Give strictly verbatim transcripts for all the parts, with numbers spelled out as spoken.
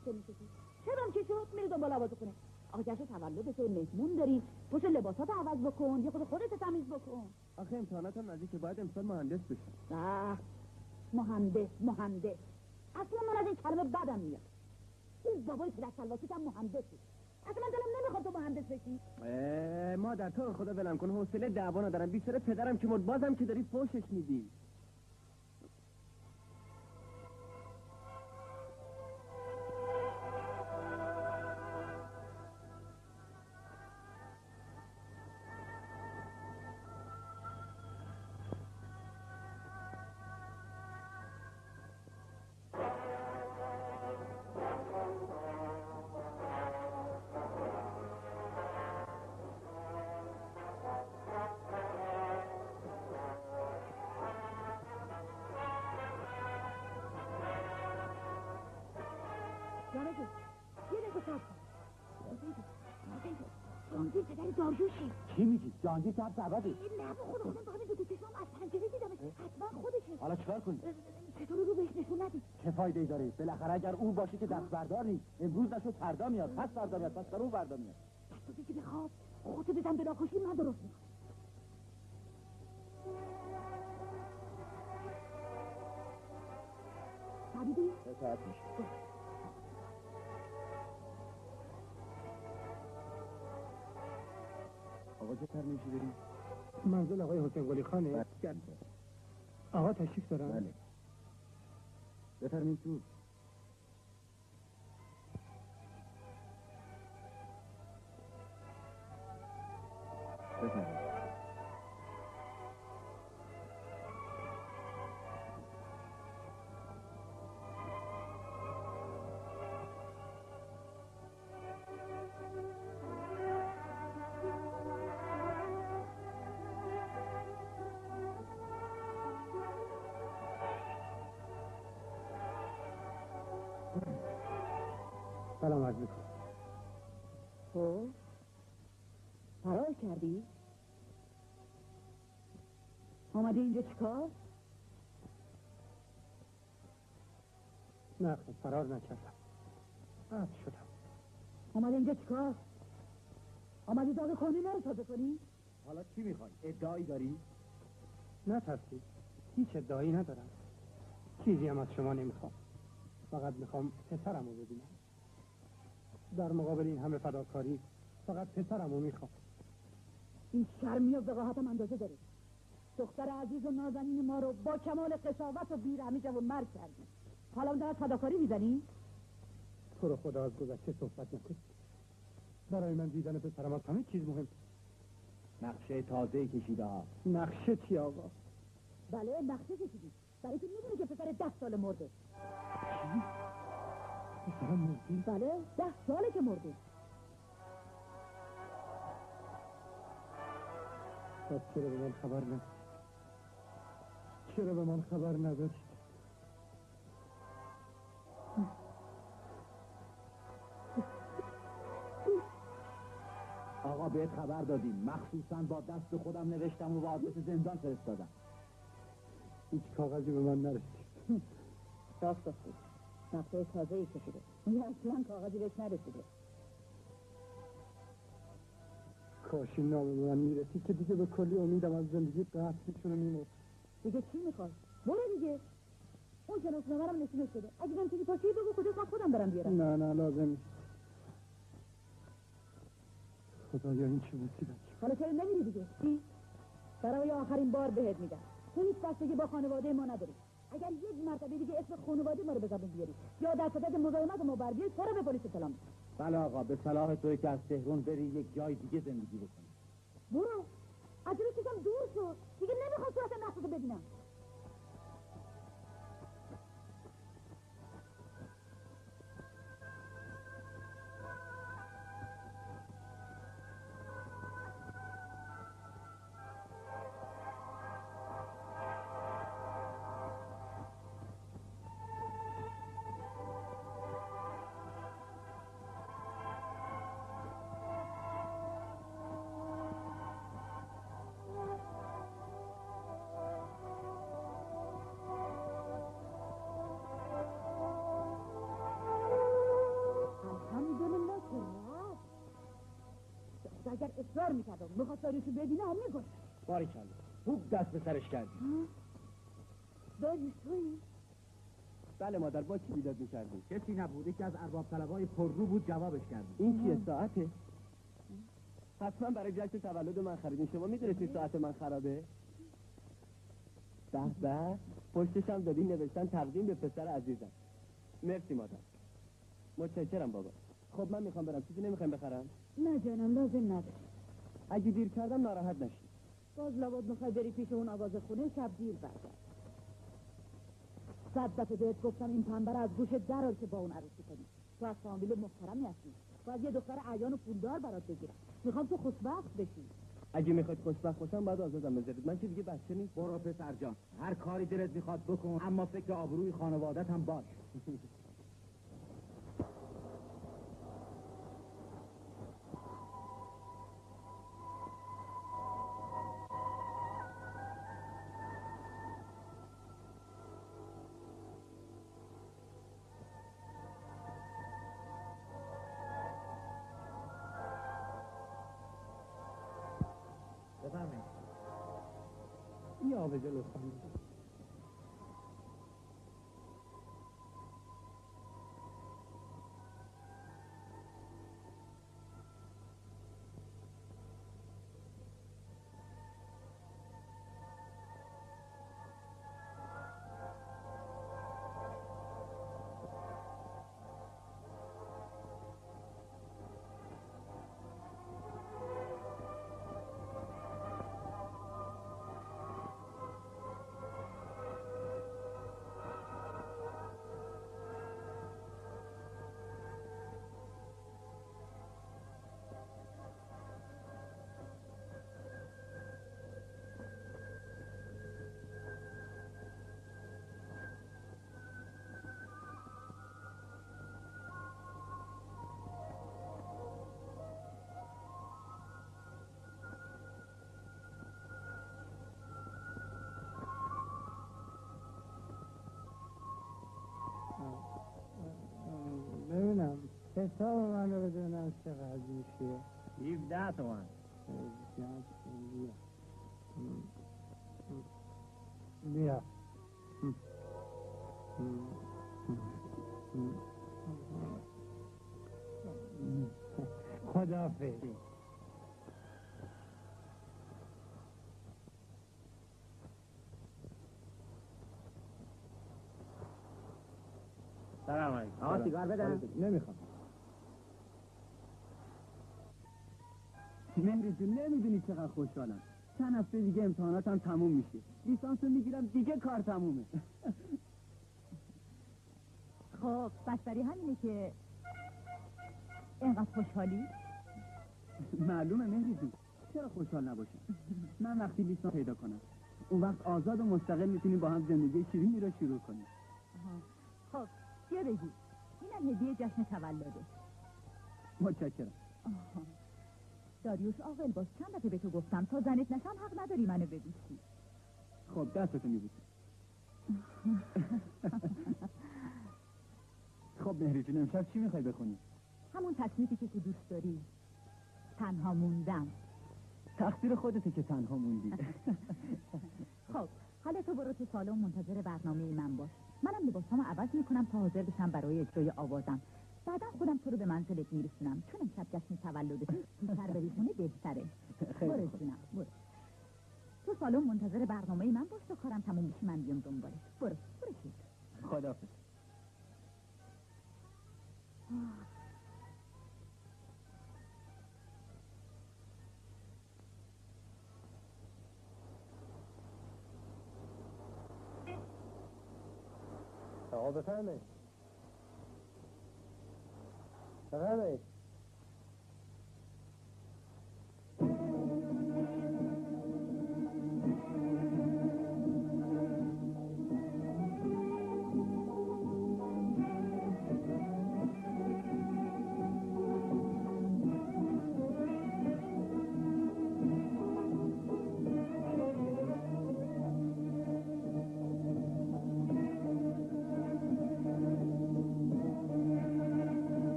دفتر میشدی. شبم که شد میری دنبال آواز خونه. آقا جشن تولد تو مهمون داری، پشت لباساتو عوض بکن، یه خود خودت تمیز بکن. آخه امتحاناتم نزدیکه، باید امسال مهندس بشم. نه مهندس مهندس اصلا من از این کلمه بدم میاد. این بابای پدر سلواسیت هم مهندسی. اصلا من دلم نمیخواد تو مهندس بشی. مادر تو خدا ولم کن، حوصله دعوا ندارم. بیچاره پدرم که مرد، بازم که داری فوشش میدی. جانگیر پدر داریوشه. چی میگی؟ جانگیر که هم سربازه؟ نه با خود خودم با همین دو دو چشمام از پنجره دیدمش. حتما خودشه. حالا چیکار کنی؟ چطور رو بهش نشون ندی؟ چه فایده‌ای داره؟ بالاخره اگر او باشه که دست بردار نیست. امروز نشد فردا میاد، پس فردا میاد، پس فردا فردا میاد. دستو بگی بخواب، خودتو بزن به ناخوشی، من درست میکنم. حبیبی؟ سه ساعت میشه. آقا چه ترمیشی بریم؟ منزل آقای حسین قلی خانه؟ بله. آقا تشریف دارن؟ بله. بفرمین تو. بفرمین. سلام عرض میکنم. تو فرار کردی؟ آمدی اینجا چیکار؟ نه خیلی فرار نکردم، قطع شدم. آمدی اینجا چیکار؟ آمدی داغ خونی ما رو تازه کنی؟ حالا چی میخوای؟ ادعایی داری؟ نه ترسید، هیچ ادعایی ندارم، چیزی هم از شما نمیخوام. فقط میخوام پسرم رو ببینم. در مقابل این همه فداکاری فقط پسرم رو میخوام. این شرمی و وقاحتم اندازه داره. دختر عزیز و نازنین ما رو با کمال قساوت و بیرحمی جوان مرگ کردی. حالا اون فداکاری میزنی؟ تو رو خدا از گذشته صحبت نکن. برای من دیدن پسرم از همه چیز مهم. نقشه تازه کشیده ها. نقشه چی آقا؟ بله نقشه کشیدی. برای تو میدونی که پسر ده سال مرده. چی؟ پسرم مرده؟ بله ده ساله که مرده. پس چرا به من خبر نداری؟ چرا به من خبر نداری؟ آقا بهت خبر دادیم، مخصوصا با دست خودم نوشتم و با آدرس زندان فرستادم. هیچ کاغذی به من نرسید. راست گفتی. نقشه تازه‌ای کشیده. اون اصلا کاغذی بهش نرسیده. کاش این نامه به من میرسید که دیگه به کلی امیدم از زندگی قطع میشونه میمون. دیگه چی میخوای؟ برو دیگه. اون شناسنامه رو نشونش بده. اگه من چیزی پاچه‌ای بگو کجاست من خودم برم بیارم. نه نه لازم نیست. خدایا این چه مصیبتی. حالا چرا نمیری دیگه؟ چی؟ برای آخرین بار بهت میگم. تو هیچ بستگی با خانواده ما نداری. اگر یک مرتبه دیگه اسم خانواده ما رو به زبون بیاری یا در صدد مزاحمت ما بر بیاری تو رو به پلیس اطلاع میدم. بله آقا، به صلاح توی که از تهران بری یک جای دیگه زندگی بکنی. برو. از جلوی چشم دور شو. دیگه نمیخوام صورت نقصتو ببینم. که اگر اصرار میکرد و میخواست داریوشو ببینه هم میگوش. باریکلا خوب دست به سرش کردی. داریوش تویی؟ بله مادر، با چی بیداد میکردی؟ کسی نبوده که از ارباب طلبای پررو بود جوابش کردیم. این چیه ساعته؟ حتما برای جشن تولد من خریدین. شما میدونستین ساعت من خرابه؟ به به پشتش هم دادین نوشتن تقدیم به پسر عزیزم. مرسی مادر. متشکرم بابا. خب من میخوام برم، چیزی نمیخوایم بخرم؟ نه جانم لازم نداره. اگه دیر کردم ناراحت نشی. باز لابد میخوای بری پیش اون آواز خونه شب دیر برگرد. صد دفعه بهت گفتم این پنبه از گوش درار که با اون عروسی کنی. تو از فامیل محترمی هستی. باید یه دختر عیان و پولدار برات بگیرم. میخوام تو خوشبخت بشی. اگه میخواد خوشبخت باشم باید آزادم بذارید. من که دیگه بچه نیست. برو پسر جان، هر کاری دلت میخواد بکن، اما فکر آبروی خانوادت هم باش. بفرمایید. یه آبجو لطفاً بده. ببینم حساب من رو بدونم چقدر میشه. هفده تومن. بیا خداحافظ. سلام علیکم. آقا سیگار بدم؟ نمیخوام. مهری جون نمیدونی چقدر خوشحالم. چند هفته دیگه امتحاناتم تموم میشه. لیسانسو میگیرم دیگه کار تمومه. خب بس برای همینه که اینقدر خوشحالی؟ معلومه مهری جون. چرا خوشحال نباشم؟ من وقتی لیسانس پیدا کنم اون وقت آزاد و مستقل میتونیم با هم زندگی شیرینی رو شروع کنیم. خب بیا بگی اینم هدیه جشن تولده. متشکرم. داریوش عاقل باش، چند دفعه به تو گفتم تا زنت نشم حق نداری منو ببوسی. خب دستتو میبوسم. خب مهری جون امشب چی میخوای بخونی؟ همون تصنیفی که تو دوست داری. تنها موندم. تقصیر خودته که تنها موندی. خب حالا تو برو تو سالن منتظر برنامه من باش. منم لباسامو عوض میکنم تا حاضر بشم برای اجرای آوازم. بعدا خودم تو رو به منزلت میرسونم، چون امشب جشن تولدت سر بری خونه بهتره. برو جونم برو. تو سالن منتظر برنامه من باش تا کارم تموم بشه من بیام دنبالت. برو برو شید. خداحافظ. آقا بفرمایید. بفرمایید.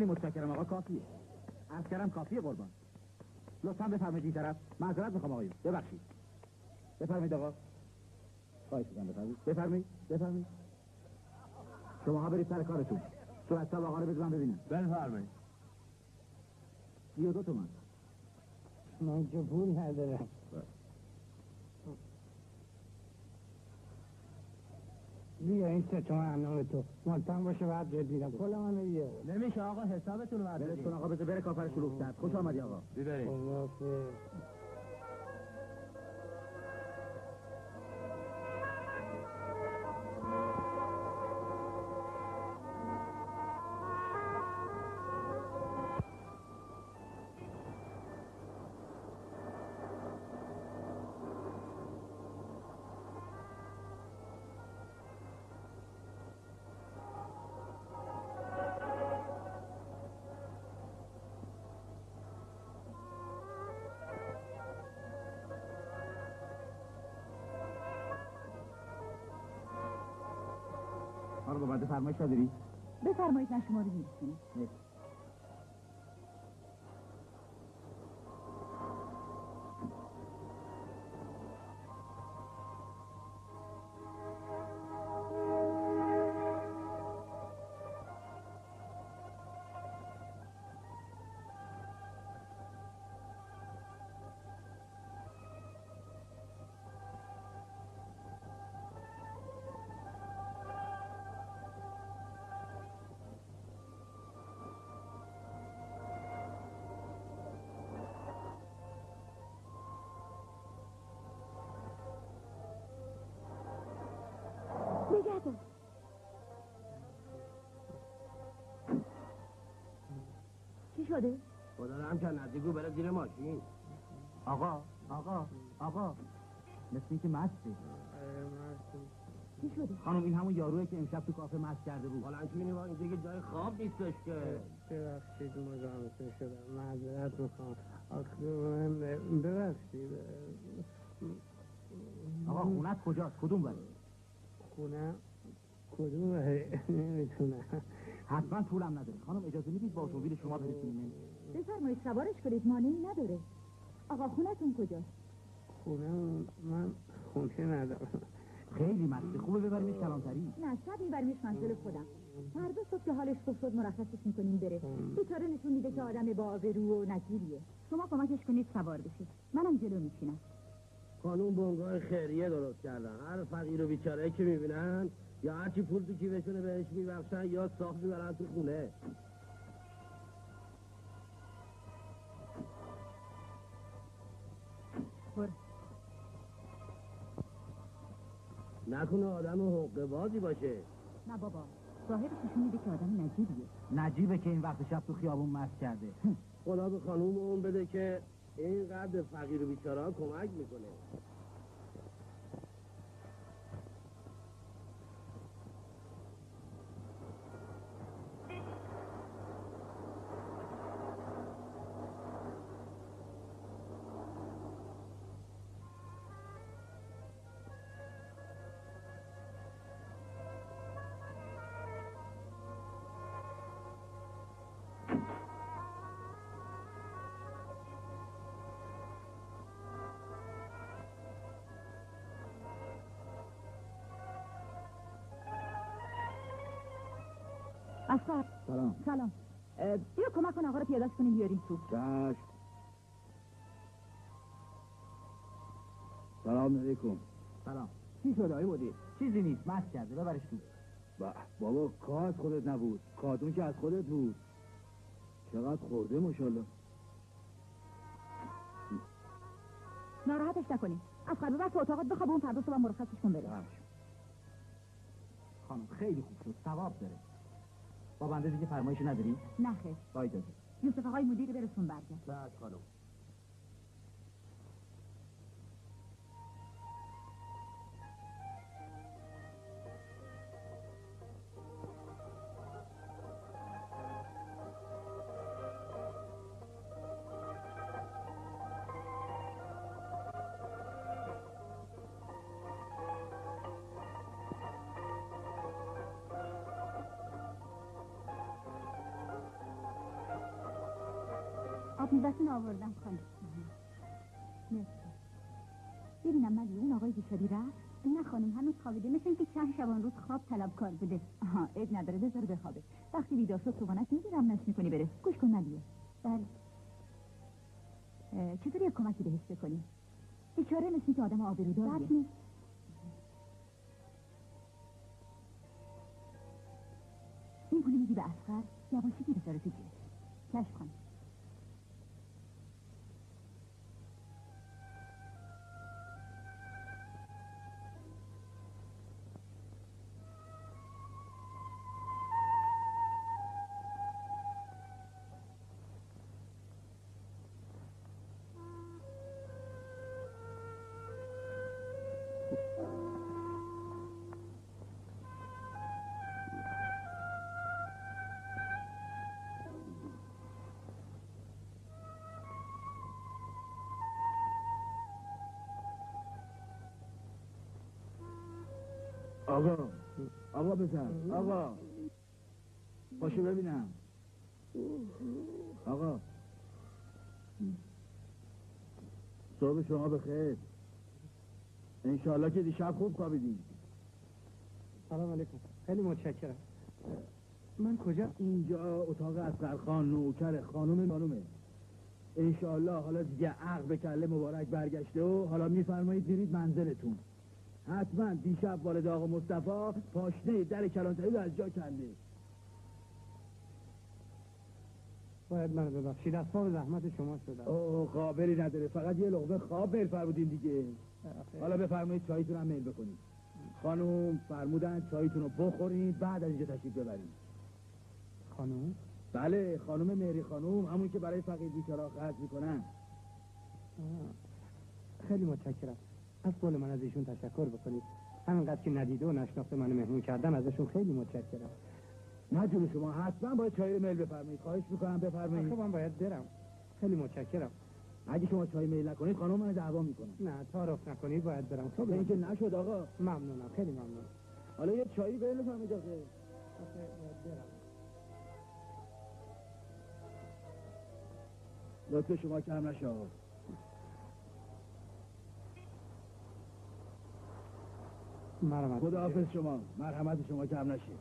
خیلی متشکرم آقا، کافیه. عرض کردم کافیه قربان. لطفاً بفرمایید این طرف. معذرت میخوام آقایون، ببخشید. بفرمایید آقا. خواهش می‌کنم بفرمایید. بفرمایید. بفرمایید. شماها برید سر کارتون. صورت آقا رو بزن ببینم. بفرمایید. سی و دو تومن. من که پول ندارم. بیا این سه تومن انام تو مالتان باشه بعد بهت میدم. کل منو بیا. نمیشه آقا، حسابتون رو برید بردارید. کن آقا، بذار بره کافر شروع کرد. خوش آمدی آقا. ببرید. خداحافظ. خانم بعد فرمایش داری؟ بفرمایید من شما رو می‌رسونم. مرسی. نگه دار. چی شده؟ خدا رو هم که نزدیکو بره زیر ماشین. آقا آقا آقا مثل این که مسته. چی شده؟ خانم این همون یاروئه که امشب تو کافه مست کرده بود. حالا چی می‌بینی اینجا که جای خواب نیستش که. ببخشید مزاحمتون شدم. معذرت میخوام. آخه من ببخشید. آقا خونت کجاست؟ کدوم بره؟ خونه کدوم بره؟ نمیتونم. حتما طولم نداره. خانم اجازه میدید با اتومبیل شما برسونیم؟ بفرمایید سوارش کنید، مانعی نداره. آقا خونتون کجاست؟ خونه من خونه ندارم. خیلی مسته. خوبه ببریمش کلانتری. نه شب میبریمش منزل خودم. فردا صبح که حالش خوب شد مرخصش میکنیم بره. بیچاره نشون میده که آدم با آبرو و نکیریه. شما کمکش کنید سوار بشه. منم جلو میشینم. قانون بنگاه خیریه درست کردن. هر فقیر و بیچاره که میبینن یا هرچی پول تو کیفشونه بهش میبخشن یا صاف میبرن تو خونه. برو. نکنه آدم حقه بازی باشه. نه بابا، ظاهرش نشون میده که آدم نجیبیه. نجیبه که این وقت شب تو خیابون مست کرده. خدا به خانوم اون بده که اینقدر فقیر و بیچاره ها کمک میکنه. اصغر سلام. سلام. اه، بیا کمک کن آقا رو پیاده‌اش کنیم بیاریم تو. چشم. سلام علیکم. سلام. چی شده آقای مدیر؟ چیزی نیست، مست کرده، ببرش تو. با بابا کار از خودت نبود، کارتون که از خودت بود. چقدر خورده ماشاءالله. ناراحتش نکنیم. اصغر ببر تو اتاقت بخواب اون فردا صبح مرخصش کن بره. چشم. خانم خیلی خوب شد، ثواب داره. با بنده دیگه فرمایشی نداری؟ نه خیر. با اجازه. یوسف آقای مدیر برسون برگرد. چشم خانم. میوه‌تون آوردم خانم. مرسی. ببینم ملی اون آقای بیچاری رفت؟ نه خانم هنوز خوابیده، مثل اینکه چند شبان روز خواب طلبکار بوده. آها عیب نداره، بذار بخوابه. وقتی بیدار شد صبحانه میگیرم نش میکنی بره. گوش کن ملیه. بله. چطوری یک کمکی بهش بکنی؟ بیچاره مثل که آدم آبروداریه. بله. این پولی میدی به اصغر یواشی که بذاره تو جیبش. کشف کن. آقا آقا بزن آقا پاشو ببینم آقا صبح شما بخیر انشالله که دیشب خوب خوابیدین. سلام علیکم. خیلی متشکرم. من کجا؟ اینجا اتاق اصغر خان نوکر خانم خانومه. انشالله حالا دیگه عقل به کله مبارک برگشته و حالا میفرمایید برید منزلتون. حتما دیشب والد آقا مصطفی پاشنه در کلانتری رو از جا کنده. باید منو ببخشید، اسباب زحمت شما شدم. اوه قابلی نداره، فقط یه لقمه خواب میل فرمودین دیگه. حالا بفرمایید چایتون هم میل بکنید. خانم فرمودن چایتون رو بخورید بعد از اینجا تشریف ببرید. خانم؟ بله خانم مهری خانم، همون که برای فقیر بیچاره‌ها خرج میکنن. خیلی متشکرم. از قول من از ایشون تشکر بکنید. همینقدر که ندیده و نشناخته منو مهمون کردن ازشون خیلی متشکرم. نه جون شما، حتما باید چای میل بفرمایید. خواهش میکنم بفرمایید. آخه من باید برم. خیلی متشکرم. اگه شما چای میل نکنید خانم من دعوا میکنم. نه تعارف نکنید باید برم. خب این که نشد آقا. ممنونم، خیلی ممنون. حالا یه چایی بفرمایید آخه. آخه باید برم. لطف شما کم نشه آقا. مرحمت. خداحافظ شما، مرحمت شما کم نشه.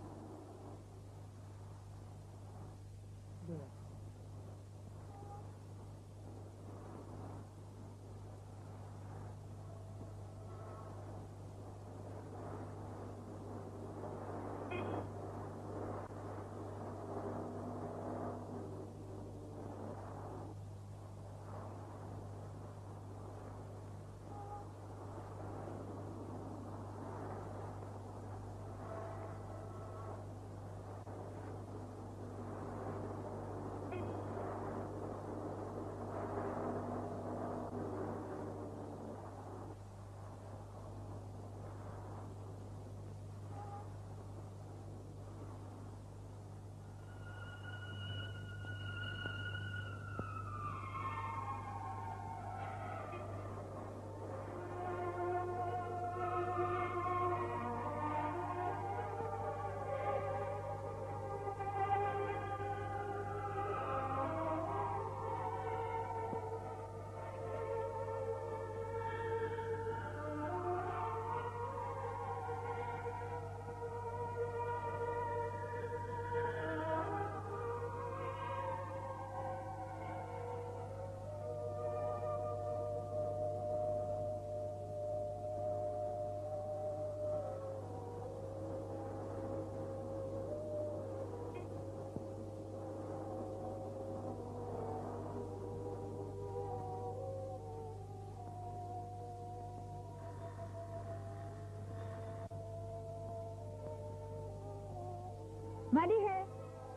ملیحه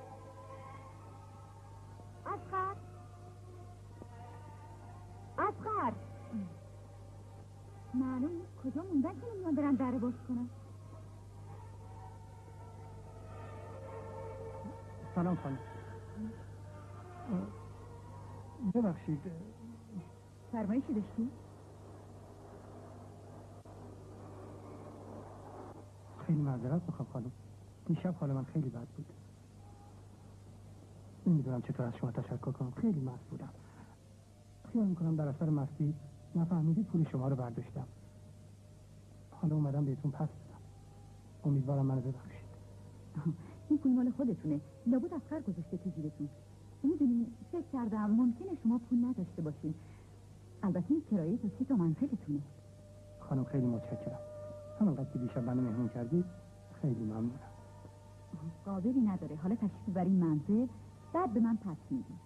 اصغر اصغر معلوم کجا موندن که نمیان برن در باز کنن. سلام خانم. ببخشید فرمایشی داشتی؟ خیلی معذرت میخوام خانم، دیشب حال من خیلی بد بود. نمیدونم چطور از شما تشکر کنم. خیلی مست بودم. خیال میکنم در اثر مستی نفهمیدید پول شما رو برداشتم. حالا اومدم بهتون پس بدم. امیدوارم منو ببخشید. این پول مال خودتونه. لابد افکار گذاشته تو جیبتون. میدونین فکر کردم ممکنه شما پول نداشته باشین. البته این کرایه تا سی تا منزلتونه. خانم خیلی متشکرم. همانقدر که دیشب منو مهمون کردید خیلی ممنونم. قابلی نداره. حالا تشریف ببرین منزل بعد به من پس میدین.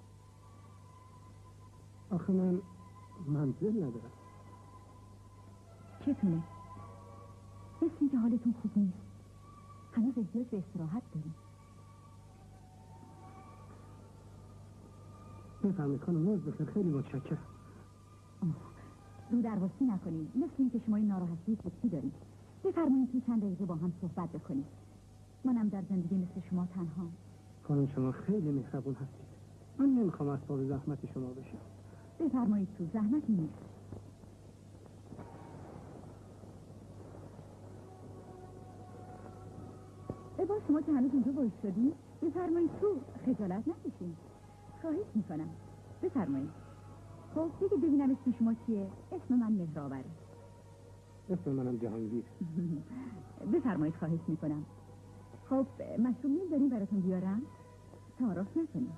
آخه من منزل ندارم. چتونه؟ مثل اینکه حالتون خوب نیست. هنوز احتیاج به استراحت داریم. بفرمایید خانم. روز بخیر. خیلی متشکرم. رو درواسی نکنید. مثل اینکه شما این ناراحتی فکری دارید. بفرمایید که چند دقیقه با هم صحبت بکنید. منم در زندگی مثل شما تنها. خانم شما خیلی مهربون هستید. من نمیخوام اسباب زحمت شما بشم. بفرمایید تو. زحمتی نیست. ابا شما که هنوز اینجا باید شدید بفرمایید تو. خجالت نکشین. خواهش میکنم. بفرمایید. خب دیگه ببینم اسم شما چیه؟ اسم من مهرآوره. اسم منم جهانگیر. بفرمایید. خواهش میکنم. خب مشروب میل داریم براتون بیارم؟ تعارف نکنید.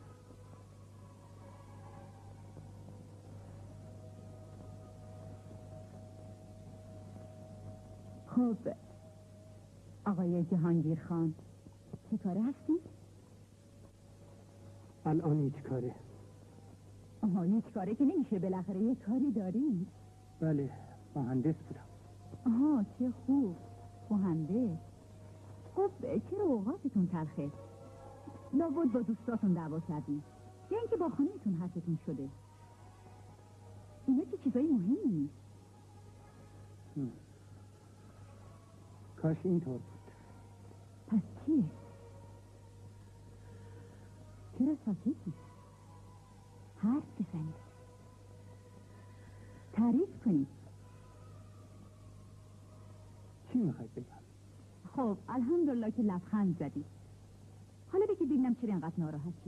خب آقای جهانگیر خان چه کاره هستی؟ الان هیچ کاره. آها هیچ کاره که نمیشه. بالاخره یه کاری داریم. بله مهندس بودم. آها چه خوب. مهندس. خب چرا اوقاتتون تلخه؟ لابد با دوستاتون دعوا کردین یا اینکه با خانمتون حرفتون شده. اینا که چیزای مهمی نیست. کاش اینطور بود. پس چیه؟ چرا ساکتی؟ حرف بزنید. تعریف کنید. چی میخواید بگم؟ خب الحمدلله که لبخند زدید. حالا بگید ببینم چرا اینقدر ناراحتی؟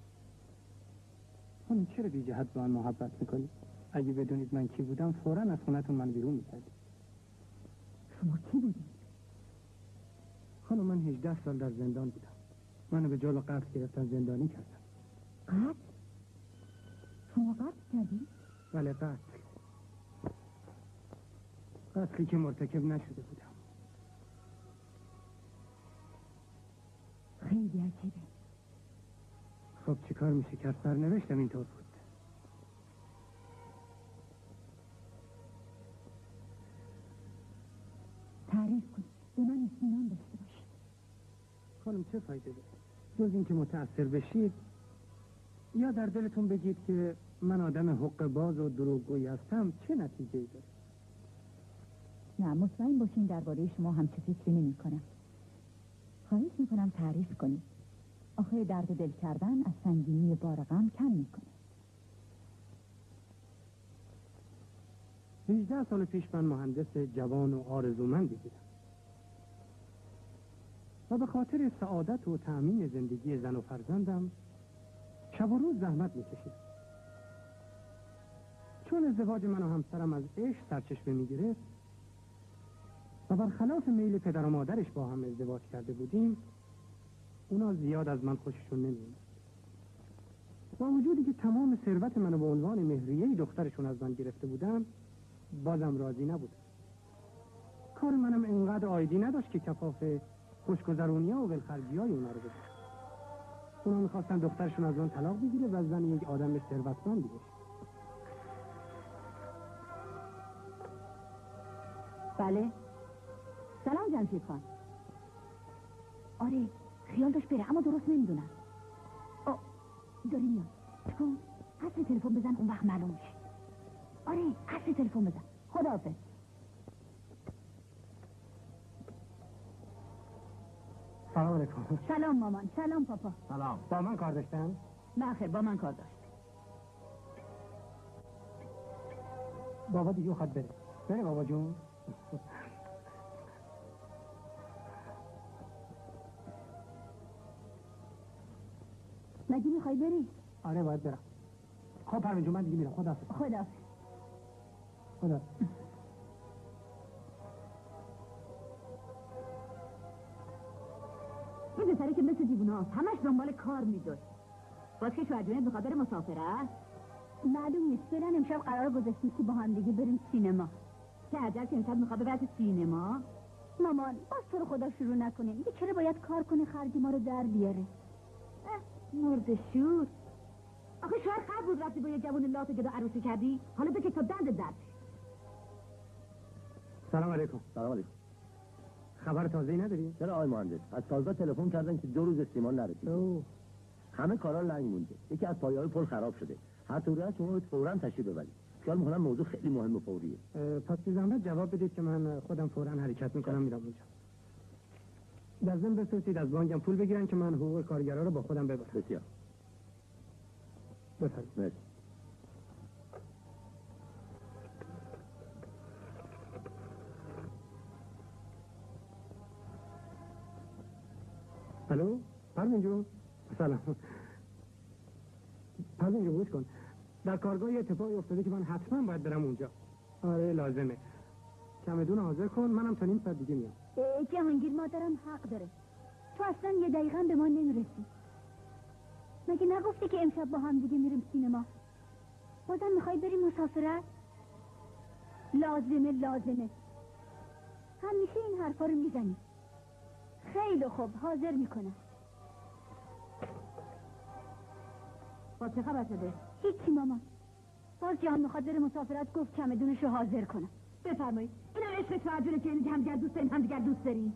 خانم چرا بی جهت با من محبت میکنید؟ اگه بدونید من کی بودم فوراً از خونتون من بیرون میکردید. شما کی بودید؟ خانم من هجده سال در زندان بودم. منو به جرم قتل گرفتن زندانی کردن. قتل؟ شما قتل کردید؟ بله قتل. قتلی که مرتکب نشده بودم. خیلی عجیبه. خب چی کار میشه کرد؟ سرنوشتم اینطور بود. تعریف کنید. به من اطمینان داشته باشید. خانم چه فایده داره؟ جز اینکه متأثر بشید یا در دلتون بگید که من آدم حق باز و دروغگویی هستم، چه نتیجه‌ای داره؟ نه مطمئن باشین درباره شما همچه فکری نمی کنم. خواهش میکنم تعریف کنید. آخه درد دل کردن از سنگینی بار غم کم میکنه. هجده سال پیش من مهندس جوان و آرزومندی بودم و به خاطر سعادت و تأمین زندگی زن و فرزندم شب و روز زحمت میکشیدم. چون ازدواج من و همسرم از عشق سرچشمه میگرفت و برخلاف میل پدر و مادرش با هم ازدواج کرده بودیم، اونا زیاد از من خوششون نمیومد. با وجودی که تمام ثروت منو به عنوان مهریه دخترشون از من گرفته بودن، بازم راضی نبودم. کار منم انقدر عایدی نداشت که کفاف خوشگذرونی‌ها و ولخرجی‌های اونا رو بده. اونا میخواستن دخترشون از من طلاق بگیره و زن یک آدم ثروتمندی بشه. بله. سلام جمشید خان. آره خیال داشت بره اما درست نمیدونم. آه داری میاد. چکن حس تلفن بزن اون وقت معلوم میشه. آره حس تلفن بزن. خداحافظ. سلام علیکم. سلام مامان. سلام پاپا. سلام. با من کار داشتن؟ نه خیر با من کار داشت. بابا دیگه خواهد بره. بره بابا جون. مگه میخوای بری؟ آره باید برم. خب پروین جون من دیگه میرم. خدا خدا خدا این پسره که مثل دیوونه هاست، همش دنبال کار میدوه. باز که شوهر جونت میخواد بره مسافرت؟ معلوم نیست. فعلا امشب قرار گذاشتیم که با هم دیگه بریم سینما. که عجب که امشب میخواد ببره سینما؟ مامان باز تو رو خدا شروع نکنه. دیگه چرا باید کار کنه خرج ما رو در بیاره؟ مرد شور. آخه شوهر قبل بود رفتی با یه جوون لات جدا عروسی کردی؟ حالا بکش تا دند درد. سلام علیکم. سلام علیکم. خبر تازه‌ای نداری؟ چرا آقای مهندس؟ از تازه تلفن کردن که دو روز استیمان نرسید. اوه. همه کارا لنگ مونده. یکی از پایه‌های پل خراب شده. هر طوری هست شما فوراً تشریف ببرید. خیال می‌کنم موضوع خیلی مهم و فوریه. پس بی زحمت جواب بدید که من خودم فوراً حرکت می‌کنم میرم اونجا. در ضمن بفرستید از بانکم پول بگیرن که من حقوق کارگرا رو با خودم ببرم. بسیار. بفرمایید. مرسی. الو پروین جون. سلام. پروین جون گوش کن. در کارگاه یه اتفاقی افتاده که من حتما باید برم اونجا. آره لازمه. چمدون حاضر کن منم تا نیم ساعت دیگه میام. جهانگیر مادرم حق داره. تو اصلا یه دقیقه به ما نمیرسی. مگه نگفتی که امشب با هم دیگه میریم سینما؟ بازم میخوای بریم مسافرت؟ لازمه لازمه. همیشه این حرفا رو میزنی. خیلی خوب حاضر میکنم. با چه خبر شده؟ هیچی مامان. باز جهان میخواد بره مسافرت گفت چمدونش رو حاضر کنم. بفرمایید. این هم عشق شوهرجونه که این همدیگر دوست داریم همدیگر دوست داریم.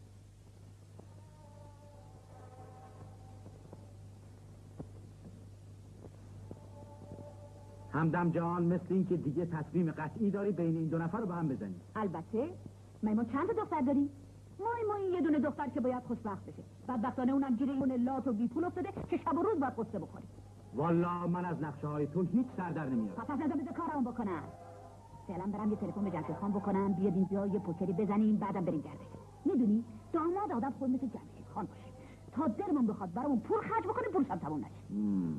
همدم جان مثل این که دیگه تصمیم قطعی داری بین این دو نفر رو به هم بزنی. البته ما ما چند دختر داریم؟ مای ما این یه دونه دختر که باید خوشبخت بشه. بدبختانه اونم گیره اون لات و بی پول افتاده که شب و روز باید قصه بخوری. والا من از نقشه های تو هیچ سر در نمیاد. پس از نظر بذار کارمو بکنم. فعلا برم یه تلفن به جمشید خان بکنم بیاد اینجا یه پوکری بزنیم بعدم بریم گردش. میدونی داماد آدم خود مثل جمشید خان باشه. تا دلمون بخواد برامون پول خرج بکنیم پولش هم تموم نشه.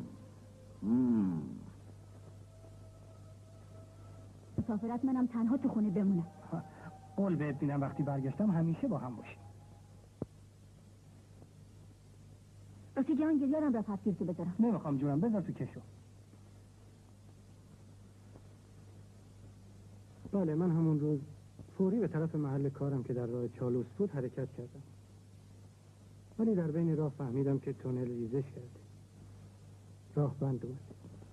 مسافرت منم تنها تو خونه بمونم. قول بهت میدم وقتی برگشتم همیشه با هم باشیم. راستی جهانگیر یادم رفت هفتیر تو بذارم. نمیخوام جونم بذار تو کشو. بله من همون روز فوری به طرف محل کارم که در راه چالوس بود حرکت کردم. ولی در بین راه فهمیدم که تونل ریزش کرده. راه بند اومد.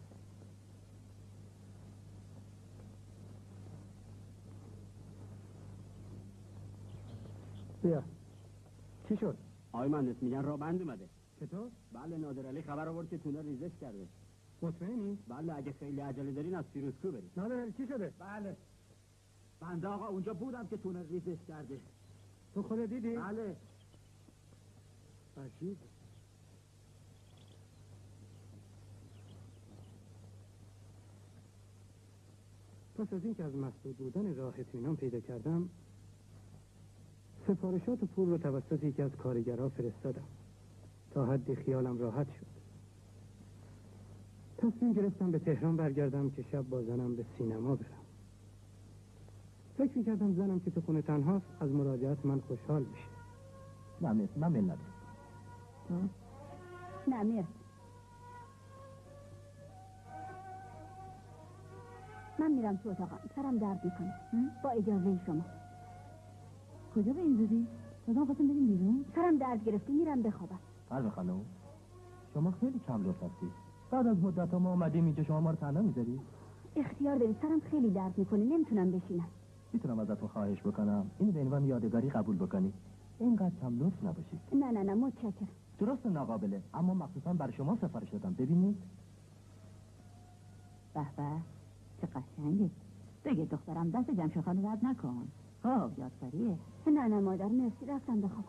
بیا. چی شد؟ آقای مهندس میگن راه بند اومده. چطور؟ بله نادر علی خبر آورد که تونل ریزش کرده. مطمئنی؟ بله اگه خیلی عجله دارین از فیروزکو برید. نادر علی چی شده؟ بله بنده آقا اونجا بودم که تونل ریزش کرده. تو خودت دیدی؟ بله. عجیب. پس از اینکه از مسدود بودن راه اطمینان پیدا کردم سفارشات و پول رو توسط یکی از کارگرها فرستادم تا حدی خیالم راحت شد. تصمیم گرفتم به تهران برگردم که شب با زنم به سینما برم. فکر میکردم زنم که تو خونه تنهاست از مراجعت من خوشحال میشه. نه من میل ندارم. نه میرم. من میرم تو اتاقم سرم درد میکنه. با اجازه شما. کجا به این زودی؟ کجا خواستیم بریم بیرون؟ سرم درد گرفته میرم بخوابم. فرم خانم شما خیلی کم لطف هستی. بعد از مدت ها ما اومدیم اینجا شما ما رو تنها میذاری؟ اختیار دارید سرم خیلی درد میکنه نمیتونم بشینم. میتونم ازتون خواهش بکنم اینو به عنوان یادگاری قبول بکنی؟ اینقدر کم لطف نباشید. نه نه نه متشکرم. درست ناقابله اما مخصوصا برای شما سفارش دادم ببینید. به به چه قشنگه. دیگه دخترم دست جمشید خانو رد نکن. خب یادگاریه. نه نه مادر مرسی رفتم بخوابم.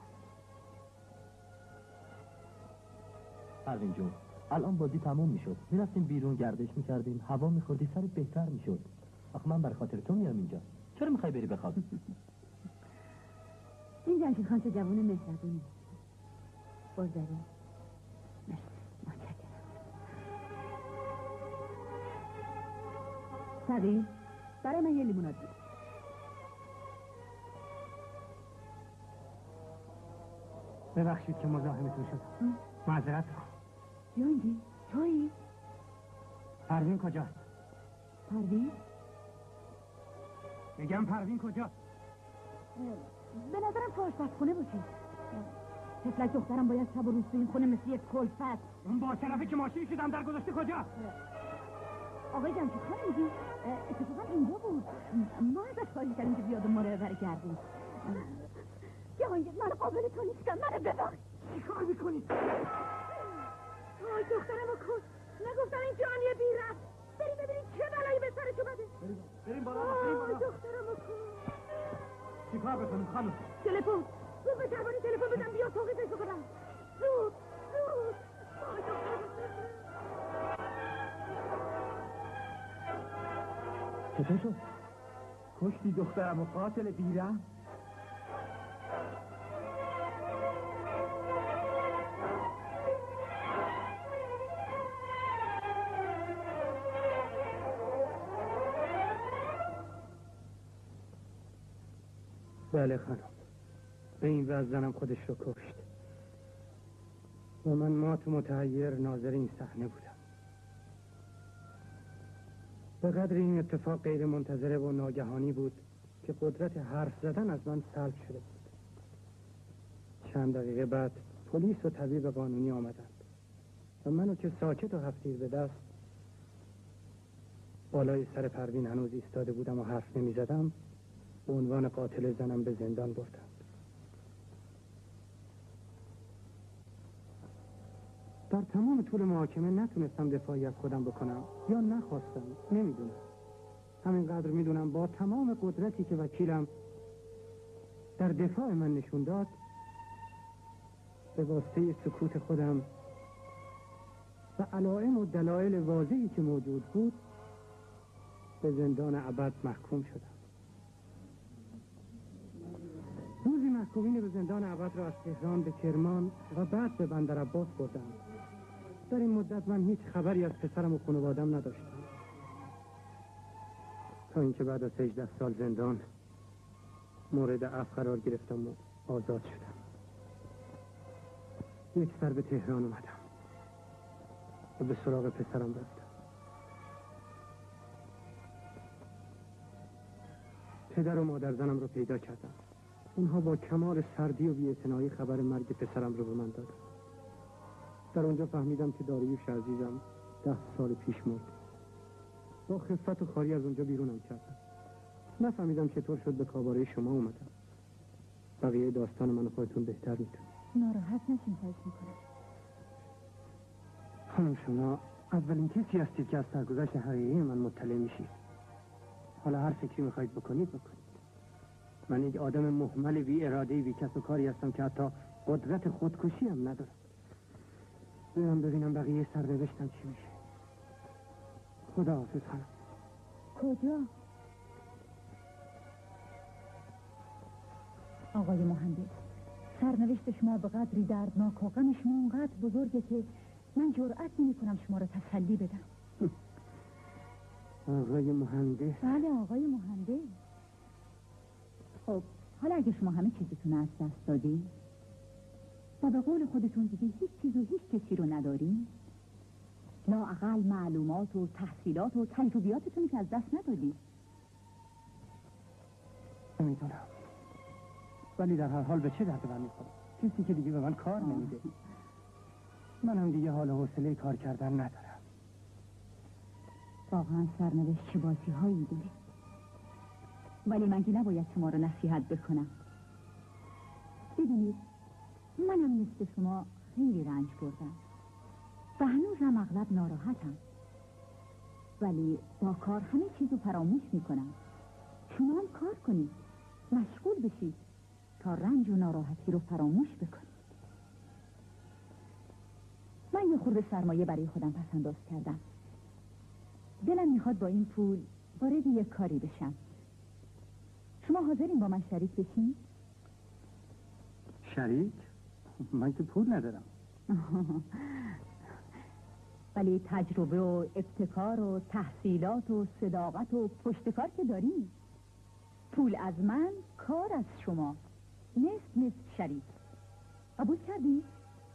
پروین جون الان بازی تموم میشد میرفتیم بیرون گردش میکردیم هوا میخوردی سر بهتر میشد. آخه من برای خاطر تو میام اینجا. چرا میخوای بری بخواب؟ این جمشید خان چه جوون مهربونی. بازاری مرسی متشکرم. پروین برای من یه لیموناد بیار. ببخشید که مزاحمتون شدم. معذرت میخوام. جانجی تویی؟ پروین کجاست؟ پروین؟ میگم پروین کجاست؟ به نظرم تو آشپزخونه باشه. طفلک دخترم باید شب و روز تو این خونه مثل یک کلفت. اون با شرفی که ماشین شدم در گذاشته کجا؟ آقای جمشید خانه میگی اتفاقا اینجا بود. ما ازش خواهش کردیم که بیاد ما رو ببره گردون. جهانگیر من قابل تو نیستم، منو ببخش. چی کار میکنی؟ آی دخترم رو کن. نگفتن این جانی بی رفت. بریم ببینیم چه بلایی به سرش اومده. بریم بریم بالا بریم بالا. دخترم رو کن. چی کار بکنیم خانم؟ تلفن زود به جوانی تلفن بدم بیا توقیتش بکنم. زود زود. آی دخترم چطور شد؟ کشتی دخترم و قاتل بیرم؟ بله خانم، به این وضع زنم خودش رو کشت و من مات و متحیر ناظر این صحنه بودم. به قدر این اتفاق غیر منتظره و ناگهانی بود که قدرت حرف زدن از من سلب شده بود. چند دقیقه بعد پلیس و طبیب قانونی آمدند و منو که ساکت و هفتیر به دست بالای سر پروین هنوز ایستاده بودم و حرف نمی زدم به عنوان قاتل زنم به زندان بردند. در تمام طول محاکمه نتونستم دفاعی از خودم بکنم یا نخواستم، نمیدونم. همینقدر میدونم با تمام قدرتی که وکیلم در دفاع من نشون داد، به واسطه سکوت خودم و علائم و دلایل واضحی که موجود بود به زندان ابد محکوم شدم. روزی محکومین به زندان ابد را از تهران به کرمان و بعد به بندر عباس بردند. در این مدت من هیچ خبری از پسرم و خانواده‌ام نداشتم تا اینکه بعد از هجده سال زندان مورد عفو قرار گرفتم و آزاد شدم. یک سر به تهران اومدم و به سراغ پسرم رفتم. پدر و مادر زنم رو پیدا کردم. اونها با کمال سردی و بی‌اعتنایی خبر مرگ پسرم رو به من دادن. در اونجا فهمیدم که داریوش عزیزم ده سال پیش مرد. با خفت و خاری از اونجا بیرونم کردم. نفهمیدم چطور شد به کاباره شما اومدم. بقیه داستان منو خودتون بهتر میتونید. ناراحت نشین، خواهش میکنم. خانم شما اولین کسی هستید که از سرگذشت حقیقی من مطلع میشید. حالا هر فکری میخواید بکنید بکنید. من یک آدم مهمل بی اراده‌ای بی کسب و کاری هستم که حتی قدرت خودکشی هم ندارم. برم ببینم بقیه سرنوشتم چی میشه. خدا حافظ خانم. کجا؟ آقای مهندس، سرنوشت شما به قدری دردناک و غم شما اونقدر بزرگه که من جرأت نمی کنم شما را تسلی بدم. آقای مهندس؟ بله آقای مهندس. خب حالا اگه شما همه چیزتون از دست دادی و به قول خودتون دیگه هیچ چیز و هیچ کسی رو نداریم، لااقل معلومات و تحصیلات و تجربیاتتون که از دست ندادی. نمیدونم، ولی در هر حال به چه درد من میخوره؟ کسی که دیگه به من کار نمیده. من هم دیگه حال و حوصله کار کردن ندارم. واقعا سرنوشت چه بازی هایی داره. ولی من که نباید شما رو نصیحت بکنم. ببینید منم مثل شما خیلی رنج بردم و هنوزم اغلب ناراحتم، ولی با کار همه چیزو فراموش میکنم. شما هم کار کنید، مشغول بشید تا رنج و ناراحتی رو فراموش بکنید. من یه خورده سرمایه برای خودم پس انداز کردم. دلم میخواد با این پول وارد یک کاری بشم. شما حاضرین با من شریک بشین؟ شریک؟ من که پول ندارم. ولی تجربه و ابتکار و تحصیلات و صداقت و پشتکار که داریم. پول از من، کار از شما، نصف نصف شریک. قبول کردی؟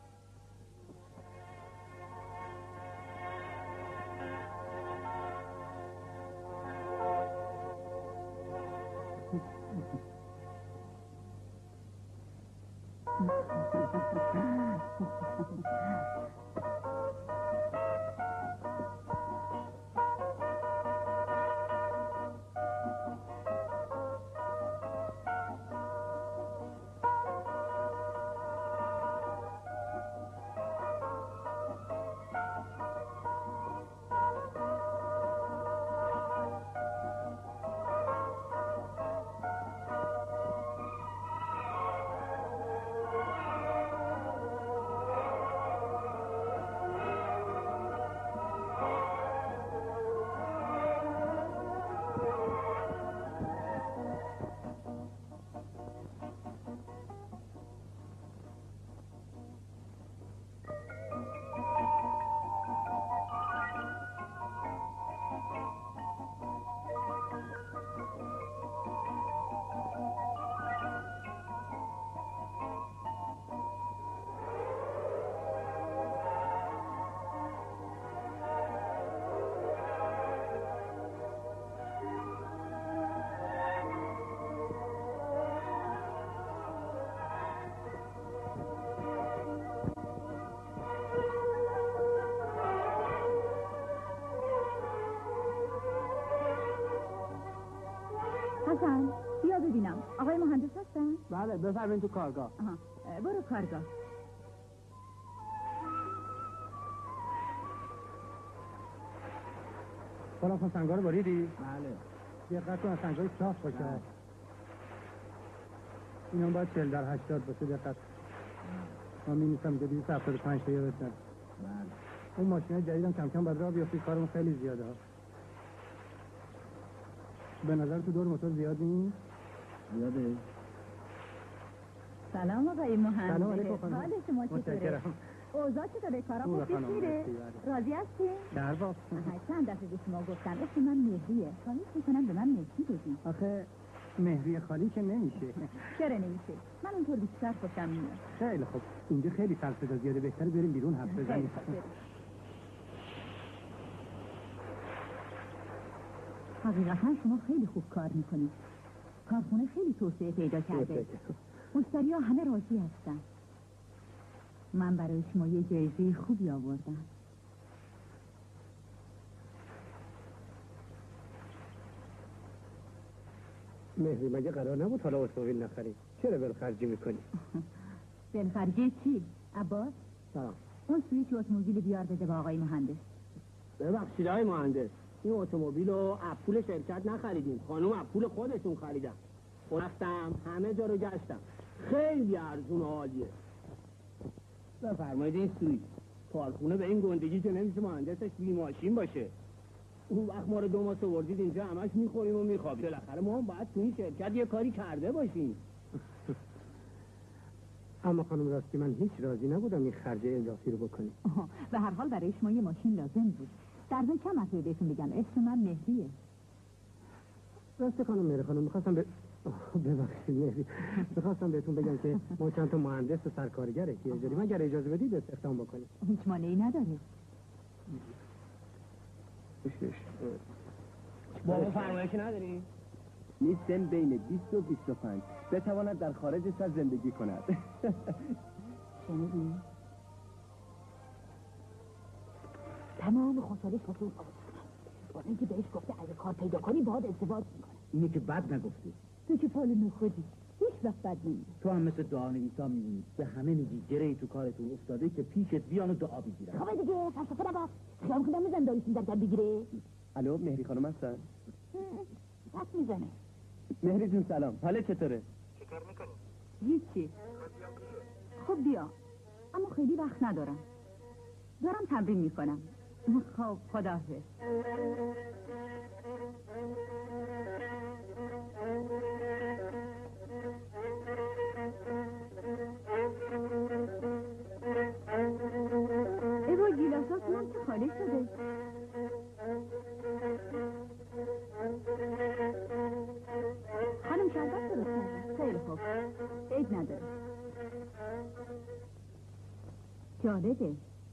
حسن، بیا ببینم. آقای مهندس هستن؟ بله بفرمایید تو کارگاه. آها، برو کارگاه. بالا سنگا رو بریدی؟ بله. دقت کن سنگای صاف باشه. اینا باید چهل در هشتاد باشه. دقت. من می‌نویسم که دویست و هفتاد و پنج تا یادت نره. بله. اون ماشینای جدیدم کم کم باید راه بیفته، کارمون خیلی زیاده ها. به نظر تو دور موتور زیاد نیست؟ زیاده. سلام آقای مهندس. سلام علیکم خانم. حال شما چطوره؟ متشکرم. اوضاع چطوره؟ کارا خوبه خوب پیش خانم، میره؟ مرسی، بله. راضی هستی؟ در واقع آها، چند دفعه به شما گفتم اسم من مهریه. خواهش میکنم به من مهری بگی. آخه مهری خالی که نمیشه. چرا نمیشه؟ من اونطور بیشتر خوشم میاد. خیلی خوب. اینجا خیلی سر صدا زیاده، بهتره بریم بیرون حرف خیلی بزنیم. خوب، بریم. حقیقتا شما خیلی خوب کار میکنید. کارخونه خیلی توسعه پیدا کرده. مشتری ها همه راضی هستن. من برای شما یه جایزه خوبی آوردم. مهری مگه قرار نبود حالا اتومبیل نخریم؟ چرا بلخرجی میکنی؟ بلخرجی چی؟ عباس؟ سلام. اون سویچ اتومبیل بیار بده با آقای مهندس. ببخشید آقای مهندس، این اتومبیل رو از پول شرکت نخریدیم، خانم از پول خودشون خریدن. رفتم همه جا رو گشتم، خیلی ارزون و عالیه. بفرمایید این سویچ. کارخونه به این گندگی که نمیشه مهندسش بی ماشین باشه. اون وقت ما رو دو ماه آوردید اینجا همش میخوریم و میخوابیم. بالاخره ما هم باید تو این شرکت یه کاری کرده باشیم. اما خانم راستی من هیچ راضی نبودم این خرج اضافی رو بکنی. به هر حال برای شما یه ماشین لازم بود. در ضمن چند مرتبه بهتون بگم اسم من مهریه. راستی خانم مهری خانم میخواستم به ببخشید مهری میخواستم بهتون بگم که ما چند تا مهندس و سرکارگر احتیاج داریم. اگر اجازه بدید استخدام بکنیم. هیچ مانعی نداره. بابا فرمایشی نداری؟ نیستن بین بیست و بیست و پنج بتواند در خارج سر زندگی کند. شنیدی؟ تمام خوشحالش با تو با اینکه بهش گفته اگه کار پیدا کنی باید ازدواج میکنه. اینی که بد نگفتی. تو که پال نخودی هیچ وقت بد نمیگی. تو هم مثل دعا نویسا میمونی، به همه میگی گره تو کارتون افتاده که پیشت بیان و دعا بگیرن. خب دیگه فلسفه نباف. خیام کنم میزن داریشون در در بگیره. الو مهری خانم هستن؟ پس میزنه. مهری جون سلام، حالت چطوره؟ چیکار میکنی؟ هیچی. خب بیا، اما خیلی وقت ندارم. دارم تمرین میکنم. خب خداحافظ. ایوا گیلاسات من که خالص جالبه.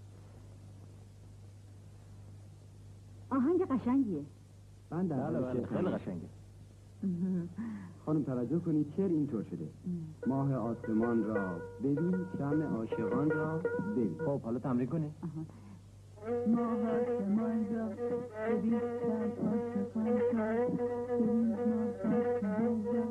آهنگ قشنگیه. من در بله بله خیلی قشنگه. خانم توجه کنید شعر اینطور شده: ماه آسمان را ببین، شمع عاشقان را ببین. خب حالا تمرین کنی. ماه آسمان را ببین، شمع عاشقان را ببین، ماه آسمان را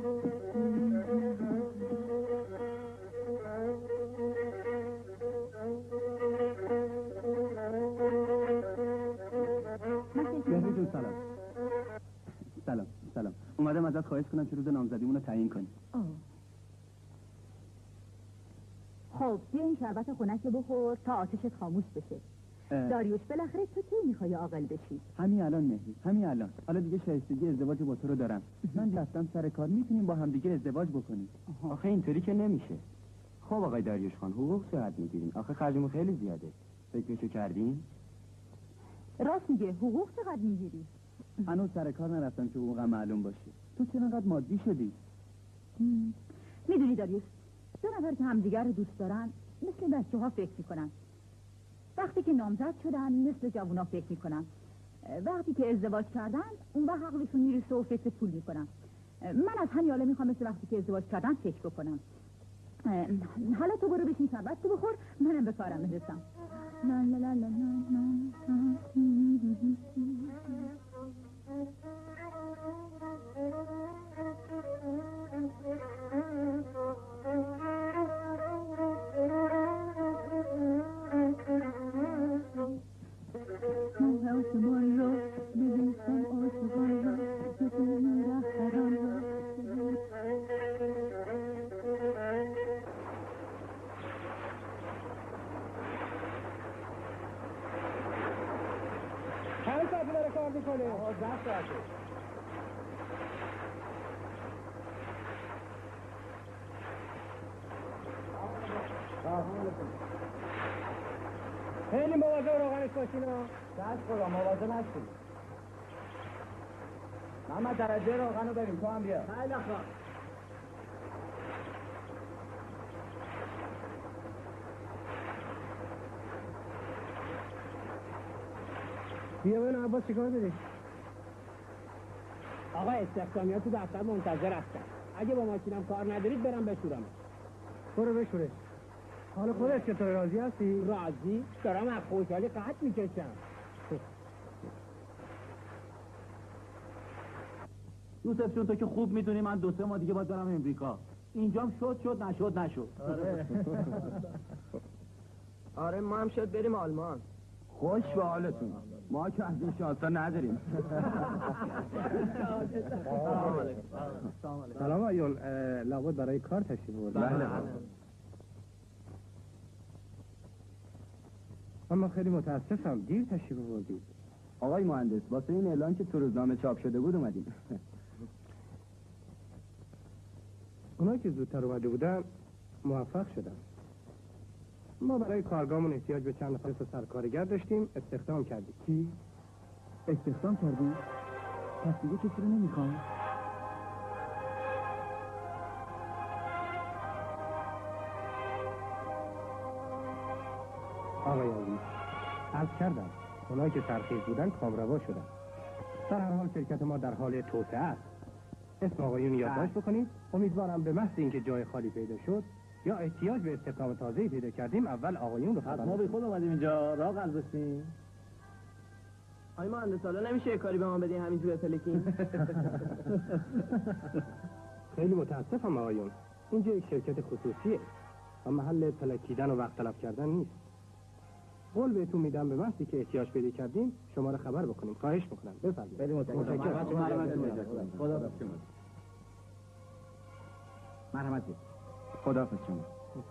بهروز سلام. سلام سلام. اومدم ازت خواهش کنم که روز نامزدیمون رو تعیین کنی. خب بیا این شربت خنک رو بخور تا آتشت خاموش بشه. داریوش بالاخره تو کی میخوای عاقل بشی؟ همین الان مهدی، همین الان. حالا دیگه شایستگی ازدواج با تو رو دارم. من رفتم سر کار، میتونیم با هم دیگه ازدواج بکنیم. آخه اینطوری که نمیشه. خب آقای داریوش خان حقوق چقدر میگیرین؟ آخه خرجمون خیلی زیاده. فکرشو کردین؟ راست میگه. حقوق چقدر میگیری؟ هنوز سر کار نرفتم که حقوقم معلوم باشه. تو چرا انقدر مادی شدی؟ میدونی داریوش، دو نفر که همدیگر رو دوست دارن مثل بچه ها فکر میکنن. وقتی که نامزد شدن مثل جوونا فکر میکنن. وقتی که ازدواج کردن اون وقت عقلشون میرسه و فکر پول میکنن. من از همین حالا میخوام مثل وقتی که ازدواج کردن فکر بکنم. حالا تو برو بشین شربت تو بخور، منم به کارم میرسم. لا لا لا لا لا. چند ساعتی داره کار میکنه؟ ده ساعته. خیلی مواظب روغنش باشین ها. دست خدا مواظب هستی. محمد درجه روغن رو بریم، تو هم بیا. خیلی خوب. بیا ببین عباس چیکار داری؟ آقا استخدامیات تو دفتر منتظر هستن. اگه با ماشینم کار ندارید برم بشورم. برو بشوره. حالا خودت چطور راضی هستی؟ راضی؟ دارم از خوشحالی قحط میکشم. یوسف جون تو که خوب میدونی من دو سه ماه دیگه باید برم امریکا. اینجام شد شد نشد نشد. آره. آره ما هم شد بریم آلمان. خوش به حالتون. ما که از این شانسا نداریم. سلام آیون، لابد برای کار تشریف بردید. بله. اما خیلی متاسفم دیر تشریف بردید. آقای مهندس واسه این اعلان که تو روزنامه چاپ شده بود اومدیم. اونایی که زودتر اومده بودن موفق شدن. ما برای کارگاهمون احتیاج به چند نفر سرکارگر داشتیم، استخدام کردیم. چی؟ استخدام کردی؟ پس دیگه کسی رو نمیخوام. آقای عزیز، عرض کردم اونایی که سرخیز بودن کامروا شدن. در هر حال شرکت ما در حال توسعه است. اسم آقایون یادداشت بکنید. امیدوارم به محض اینکه جای خالی پیدا شد یا احتیاج به استخدام تازه‌ای پیدا کردیم اول آقایون رو خبر ما به خود اومدیم اینجا راه قلبستیم. آی مهندس حالا نمیشه یه کاری به ما بدین همینجور بپلکیم؟ خیلی متاسفم آقایون، اینجا یک شرکت خصوصیه و محل پلکیدن و وقت تلف کردن نیست. قول بهتون میدم به محضی که احتیاج پیدا کردیم شما رو خبر بکنیم. خواهش میکنم بفرمایید. خیلی متشکرم. خدا مرحمت خداحافظ شما.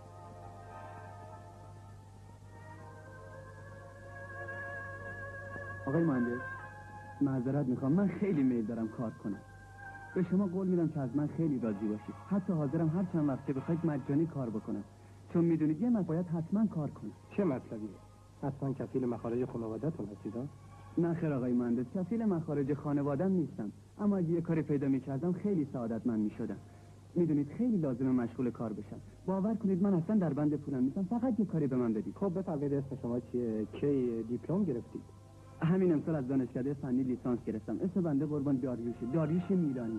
آقای مهندس معذرت میخوام، من خیلی میل دارم کار کنم. به شما قول میدم که از من خیلی راضی باشید. حتی حاضرم هر چند وقت که بخواید مجانی کار بکنم، چون میدونید یه من باید حتما کار کنم. چه مطلبیه؟ حتما کفیل مخارج خانواده‌تون هستید؟ نه خیر آقای مهندس، کفیل مخارج خانواده‌ام نیستم، اما اگه یه کاری پیدا میکردم خیلی سعادتمند میشدم. میدونید خیلی لازمه مشغول کار بشم. باور کنید من اصلا در بند پولم نیستم، فقط یه کاری به من بدید. خب بفرمایید اسم شما چیه؟ کی دیپلم گرفتید؟ همین امسال از دانشکده فنی لیسانس گرفتم. اسم بنده قربان داریوشه، داریوش میلانی.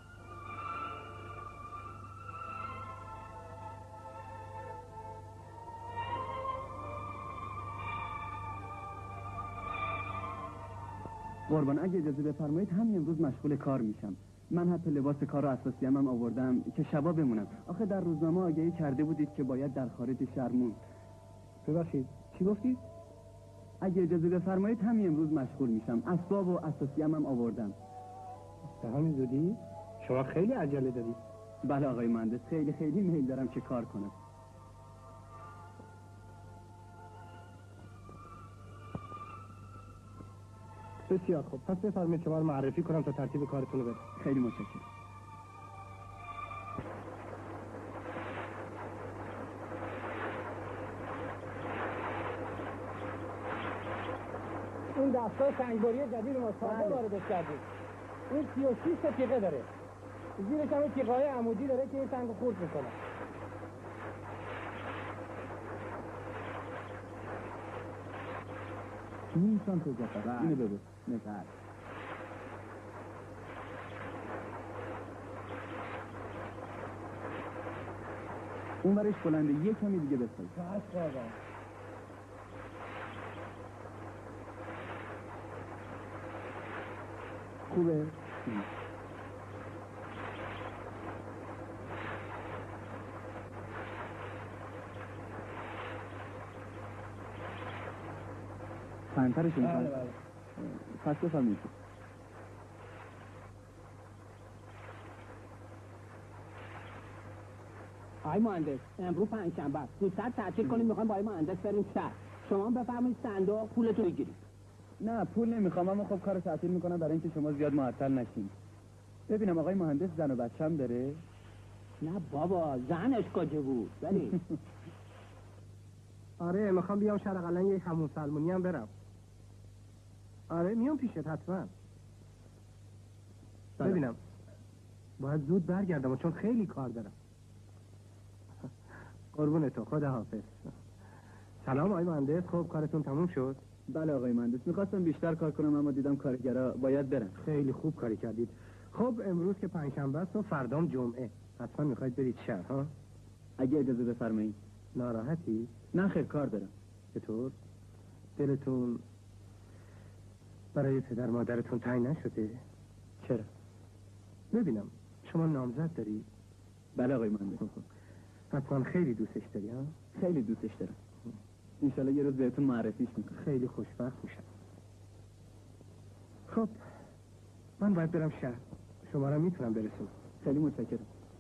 قربان اگه اجازه بفرمایید همین امروز مشغول کار میشم. من حتی لباس کار و اساسی هم آوردم که شبا بمونم. آخه در روزنامه آگهی کرده بودید که باید در خارج شهر موند. ببخشید چی گفتید؟ اگه اجازه بفرمایید همین امروز مشغول میشم. اسباب و اساسی هم, هم آوردم. به همین زودی؟ شما خیلی عجله دارید. بله آقای مهندس، خیلی خیلی میل دارم که کار کنم. بسیار خوب، پس بفرمایید شما رو معرفی کنم تا ترتیب کارتون رو بدم. خیلی متشکرم. اون دستگاه سنگباری جدید ما ساده واردش کردیم. این سی و شش تا تیغه داره. زیرش هم تیغه‌های عمودی داره که این سنگو خورد میکنه. نیم سانت اضافه. اینو ببر. نگاه. اون ورش بلنده، یک کمی دیگه بسازید. چشم آقا. خوبه؟ پنترش میکنه؟ بله بله. پس بفهمید. آقای مهندس امروز پنجشنبه است. زودتر تعطیل کنیم، میخوایم با آقای مهندس بریم شهر. شما بفرمایید صندوق پولتون بگیرید. نه پول نمیخوام، اما خب کارو تعطیل میکنم برای اینکه شما زیاد معطل نشین. ببینم آقای مهندس زن و بچه‌م داره؟ نه بابا، زنش کجا بود؟ ولی آره میخوام بیام شهر اقلا یه همون سلمونی هم برم. آره میام پیشت حتما. ببینم باید زود برگردم چون خیلی کار دارم. قربون تو، خدا حافظ. سلام آقای مهندس، خب کارتون تموم شد؟ بله آقای مهندس، میخواستم بیشتر کار کنم اما دیدم کارگرا باید برن. خیلی خوب کاری کردید. خب امروز که پنجشنبه است و فردام جمعه، حتما میخواید برید شهر ها؟ اگه اجازه بفرمایید. ناراحتی؟ نه خیر، کار دارم. چطور؟ دلتون برای پدر مادرتون تنگ نشده؟ چرا؟ ببینم شما نامزد داری؟ بله آقای مهندس. حتما خیلی دوستش داری ها؟ خیلی دوستش دارم. انشالله یه روز بهتون معرفیش میکنم. خیلی خوشبخت میشم. خب من باید برم شهر، شما را میتونم برسونم. خیلی متشکرم.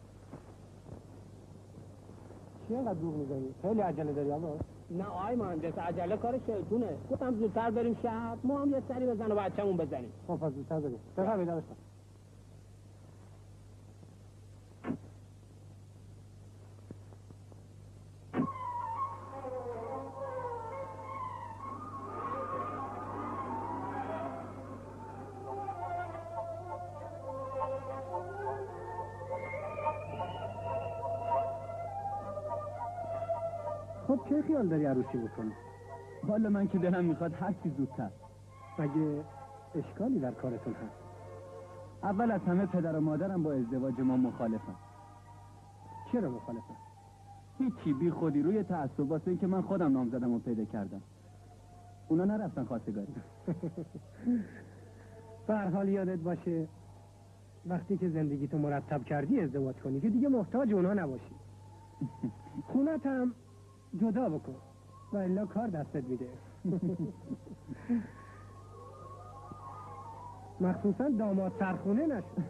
چی اینقدر دور میزنی؟ خیلی عجله داری اما. نه آقای مهندس، عجله کار شیطونه. گفتم زودتر بریم شهر، ما هم یه سری بزن و بچه‌مون بزنیم. خب پس زودتر بریم. بفرمایید آقا. خب چه خیال داری عروسی بکنی؟ حالا من که دلم میخواد هر چی زودتر. مگه اشکالی در کارتون هست؟ اول از همه پدر و مادرم با ازدواج ما مخالفن. چرا مخالفن؟ هیچی، بی خودی روی تعصب، واسه اینکه من خودم نامزدم رو پیدا کردم. اونا نرفتن خواستگاری. به هر حال یادت باشه وقتی که زندگیتو مرتب کردی ازدواج کنی که دیگه محتاج اونا نباشی. خونت هم جدا بکن و الا کار دستت میده. مخصوصا داماد سرخونه نشد.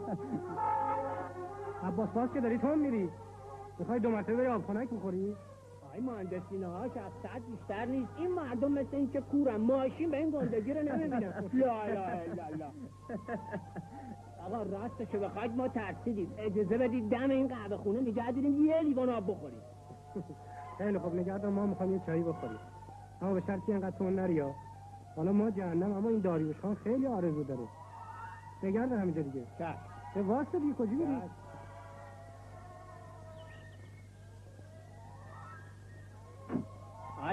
عباس باز که داری تون میری، میخوای دو مرتبه بری آبخونک بخوری؟ آقای مهندس اینهاش از صد بیشتر نیست. این مردم مثل این که کورن، ماشین به این گندگی رو نمیبینن. لا اله الا الله. آقا راستشو بخواید ما ترسیدیم. اجازه بدید دم این قهوه خونه نگه دیدیم یه لیوان آب بخوریم. خیلی خب نگردم، ما میخوایم یه چایی بخوریم اما به شرطی اینقدر تون نری ها. حالا ما جهنم، اما این داریوش خان خیلی آرزو داره. نگردم همینجا دیگه. چشم. به واسه دیگه کجا بری؟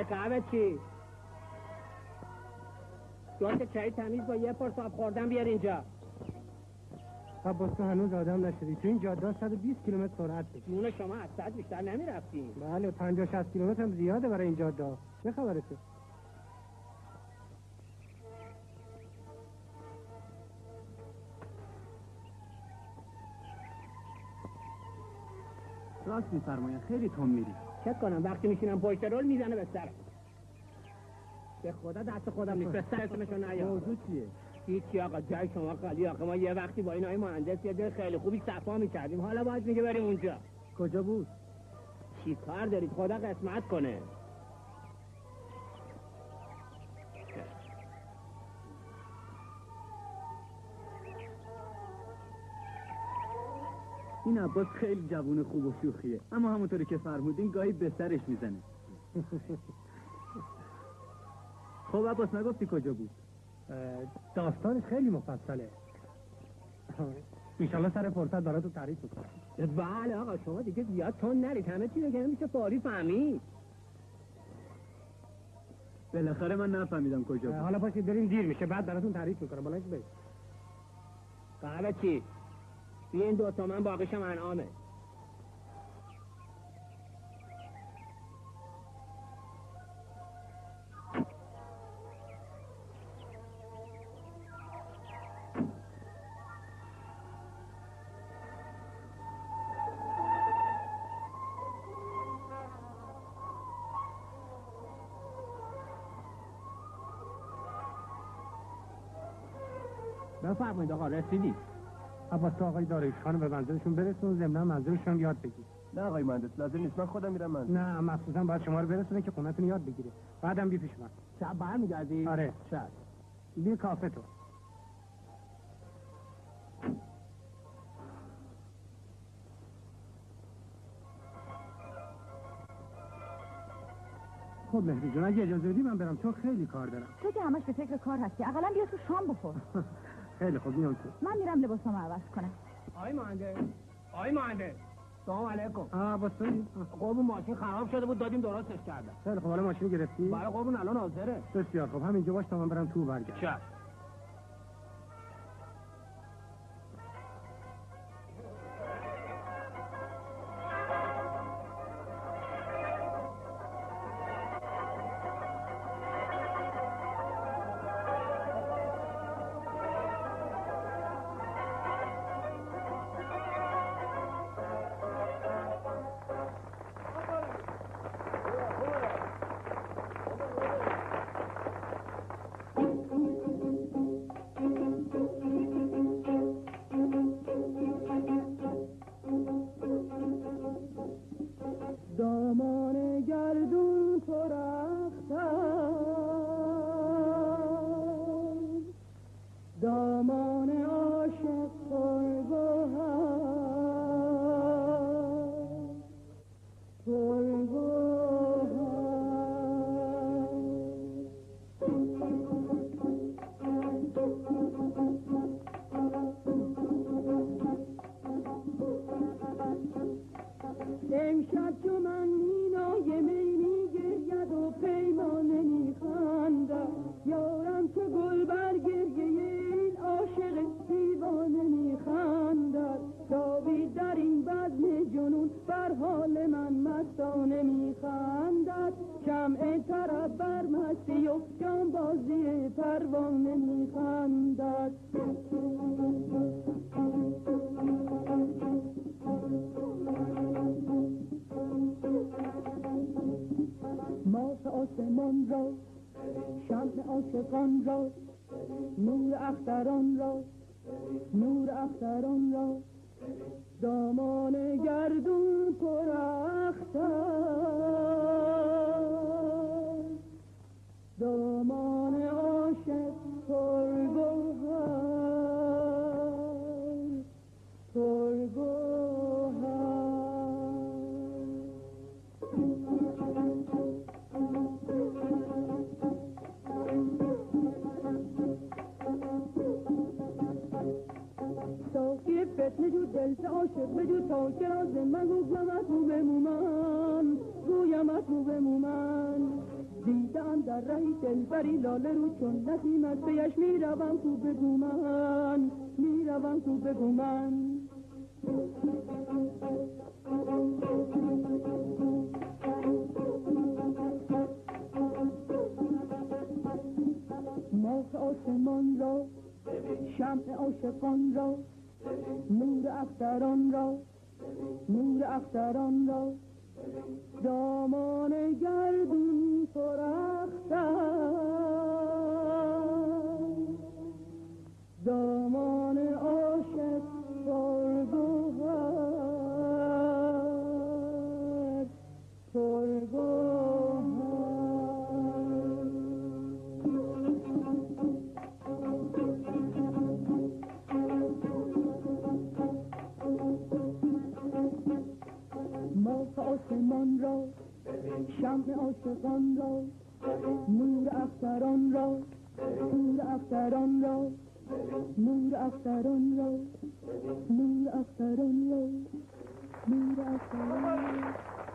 ای قهوه چی؟ دوست چای تمیز با یه پرس آب خوردن بیار اینجا. عباس تو هنوز آدم نشدی، تو این جاده صد و بیست کیلومتر سرعت داری. جون شما از صد بیشتر نمیرفتیم. بله پنجاه شصت کیلومتر هم زیاده برای این جاده. چه خبرته؟ راست میفرمایید خیلی تون میری. چک کنم وقتی میشینم پشت رول میزنه به سرم. به خدا دست خودم نیست، به سر اسمشو نیار. موضوع چیه؟ هیچی آقا، جای شما خالی. آقا ما یه وقتی با این آقای مهندس یه جای خیلی خوبی صفا میکردیم، حالا باید میگه بریم اونجا. کجا بود؟ چی کار دارید؟ خدا قسمت کنه. این عباس خیلی جوون خوب و شوخیه، اما همونطوری که فرمودین گاهی به سرش میزنه. خب عباس نگفتی کجا بود؟ داستانش خیلی مفصله. انشالله سر فرصت براتو تعریف میکنم. بله آقا شما دیگه زیاد تون نرید، همه چی رو که نمیشه فوری فهمید. بالاخره من نفهمیدم کجا بود. حالا پاشید بریم، دیر میشه، بعد براتون تعریف میکنم. بلنش برید. قهوه چی؟ بیا این دو تومن باقیشم انعامه. بفرمایید آقا، رسیدی. عباس تو آقای داریوش خانم به منزلشون برسون، ضمن منزلشون یاد بگیر. نه آقای مهندس لازم نیست، من خودم میرم منزل. نه مخصوصا باید شما رو برسونه که خونتون یاد بگیره، بعدم بی پیش من. شب برمیگردی؟ آره شب. بیا کافه تو. خب مهدی جون اگه اجازه بدی من برم، چون خیلی کار دارم. تو که همش به فکر کار هستی، اقلا بیا تو شام بخور. خیلی خوب میام تو. من میرم لباسامو عوض کنم. آی مهندس، آی مهندس، سلام علیکم. آه عباسی قربون ماشین خراب شده بود، دادیم درستش کردم. خیلی خوب، حالا ماشین گرفتی؟ برای قربون الان حاضره. بسیار خوب، همینجا باش تا من برم تو برگردم. چش. دیدم در رهی دلبری لاله رو چون نسیم از پیش میروم تو بگو من میروم تو بگو من ماه آسمان را شمع عاشقان را نور اختران را نور اختران را دامان گردون پرختر دامان عاشق پرگوهر پرگوهر ماه آسمان را شمع عاشقان را نور اختران را نور اختران را نور اختران را نور اختران را نور اختران را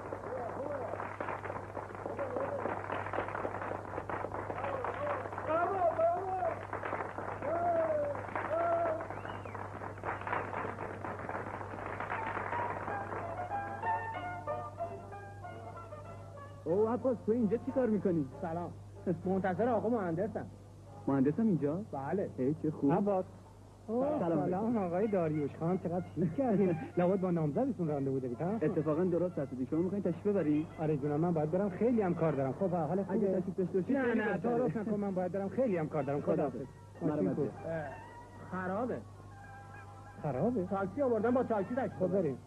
او عباس تو اینجا چی کار میکنی؟ سلام منتظر آقا مهندسم. مهندسم اینجا؟ بله. ای چه خوب. عباس سلام. سلام آقای داریوش خان، چقدر شیک کردین. لابد با نامزدتون رانده دارید ها؟ اتفاقا درست هستی. شما میخواین تشریف ببرید؟ آره جونم، من باید برم، خیلی هم کار دارم. خب حالا اگه تشریف داشته باشید نه نه تعارف نکن، من باید برم، خیلی هم کار دارم. خداحافظ. مرحبا. خرابه خرابه؟ تاکسی آوردن با تاکسی داشت. خب بریم.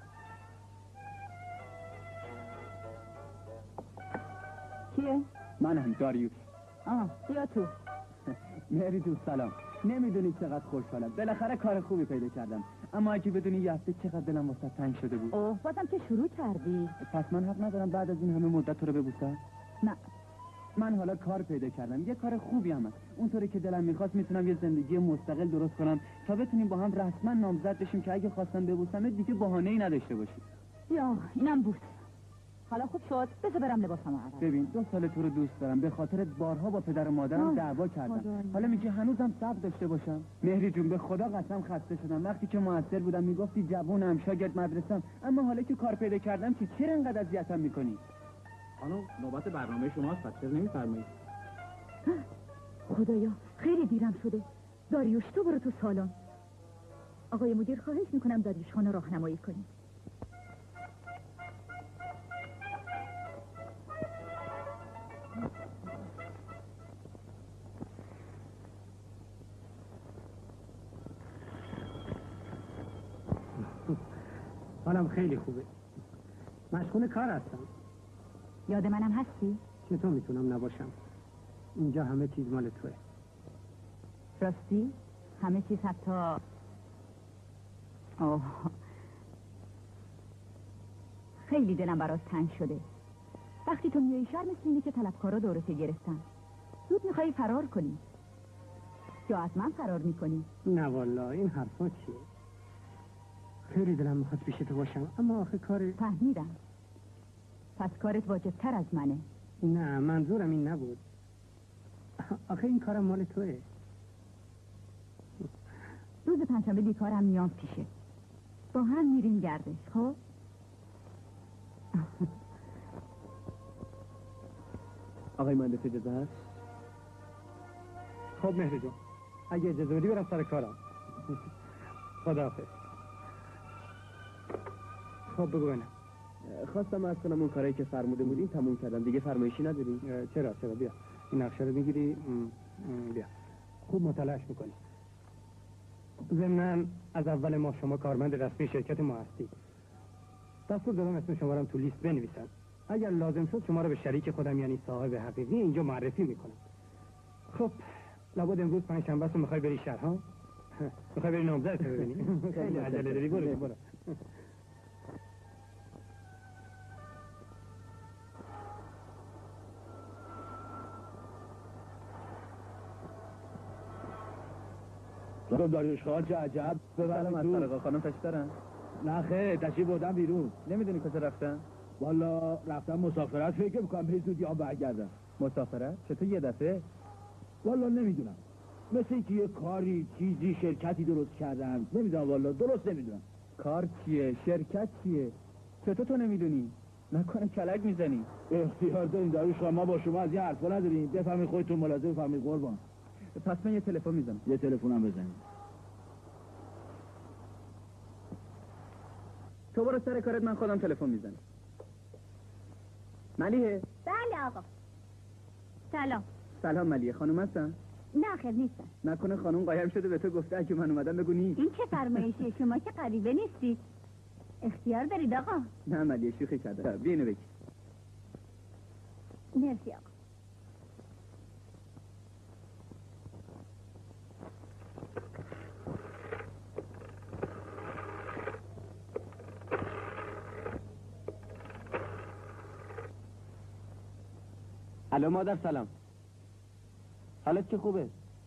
کیه؟ منم داریوش. آه بیا تو. مهری دوست سلام. نمیدونی چقدر خوشحالم، بالاخره کار خوبی پیدا کردم. اما اگه بدونی یه هفته چقدر دلم واسه تنگ شده بود. اوه بازم که شروع کردی. پس من حق ندارم بعد از این همه مدت تو رو ببوسم؟ نه من حالا کار پیدا کردم، یه کار خوبی هم هست. اونطوری که دلم میخواست میتونم یه زندگی مستقل درست کنم تا بتونیم با هم رسما نامزد بشیم که اگه خواستم ببوسم دیگه بهانه‌ای نداشته باشی. یا اینم بوس. حالا خوب شد، بذار برم لباسمو عوض. ببین دو سال تو رو دوست دارم، به خاطر بارها با پدر و مادرم آه، دعوا کردم. خدایا. حالا میگی هنوزم صبر داشته باشم؟ مهری جون به خدا قسم خسته شدم. وقتی که موثر بودم میگفتی جوونم، شاگرد مدرسه‌ام، اما حالا که کار پیدا کردم که چرا انقدر اذیتم میکنی؟ خانم نوبت برنامه شماست، پس چرا نمیفرمایید؟ خدایا خیلی دیرم شده. داریوش تو برو تو سالن. آقای مدیر خواهش میکنم داریوش خانو راهنمایی کنید. حالم خیلی خوبه. مشغول کار هستم. یاد منم هستی؟ چطور میتونم نباشم؟ اینجا همه چیز مال توه. راستی؟ همه چیز حتی اوه خیلی دلم برات تنگ شده. وقتی تو میای شهر مثل اینه که طلبکارا دورته گرفتن. زود میخوایی فرار کنی یا از من فرار میکنی؟ نه والا این حرفا چیه؟ خیلی دلم میخواد پیش تو باشم، اما آخه کار... فهمیدم. پس کارت واجبتر از منه. نه منظورم این نبود. آخه این کارم مال توه. روز پنجشنبه بیکارم میام پیشه، با هم میریم گردش. خب آقای مهندس اجازه هست؟ خب مهری جان، اگه اجازه بدی برم سر کارم. خداحافظ. خب بگو بینم. خواستم عرض کنم اون کارایی که فرموده بودین تموم کردم، دیگه فرمایشی نداری؟ چرا چرا بیا این نقشه رو میگیری، بیا خوب مطالعهش میکنی. ضمناً از اول ما شما کارمند رسمی شرکت ما هستی. دستور دادم اسم شما رو تو لیست بنویسم. اگر لازم شد شما رو به شریک خودم یعنی صاحب حقیقی اینجا معرفی میکنم. خب لابد امروز پنجشنبه است، میخوای بری شهر ها؟ میخوای بری نامزدت ببینی؟ خیلی عجله داری، برو برو. خانم داریوش خان چه عجب. سلام از سرقا خانم تشریف دارن؟ نه خیر، تشریف بردم بیرون. نمیدونی کجا رفتن؟ والا رفتم مسافرت، فکر میکنم به زودی ها برگردم. مسافرت؟ چطور یه دفعه؟ والا نمیدونم، مثل اینکه یه کاری چیزی شرکتی درست کردن، نمیدونم والا، درست نمیدونم. کار چیه؟ شرکت چیه؟ چطور تو نمیدونی؟ نکنه کلک میزنی؟ اختیار داریم داروش خواهم، ما با شما از یه حرفا نداریم، بفهمید خودتون ملاحظه بفهمید قربان. پس من یه تلفن میزنم. یه تلفنم بزنید. تو برو سر کارت، من خودم تلفن میزنم. ملیحه. بله آقا. سلام. سلام ملیحه، خانم هستن؟ نه خیر نیستن. نکنه خانم قایم شده به تو گفته اگه من اومدم بگو نیست. این چه فرمایشیه؟ شما که غریبه نیستید. اختیار دارید آقا. نه ملیحه شوخی کرده. بیا اینو بگی. مرسی آقا. الو مادر سلام. حالت که خوبه؟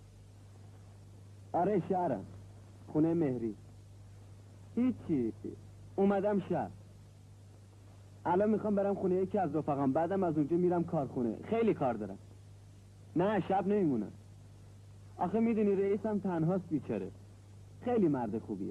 آره شهرم، خونه مهری. هیچی، اومدم شهر. الان میخوام برم خونه یکی از رفقام، بعدم از اونجا میرم کارخونه. خیلی کار دارم. نه شب نمیمونم. آخه میدونی رئیسم تنهاست بیچاره. خیلی مرد خوبیه.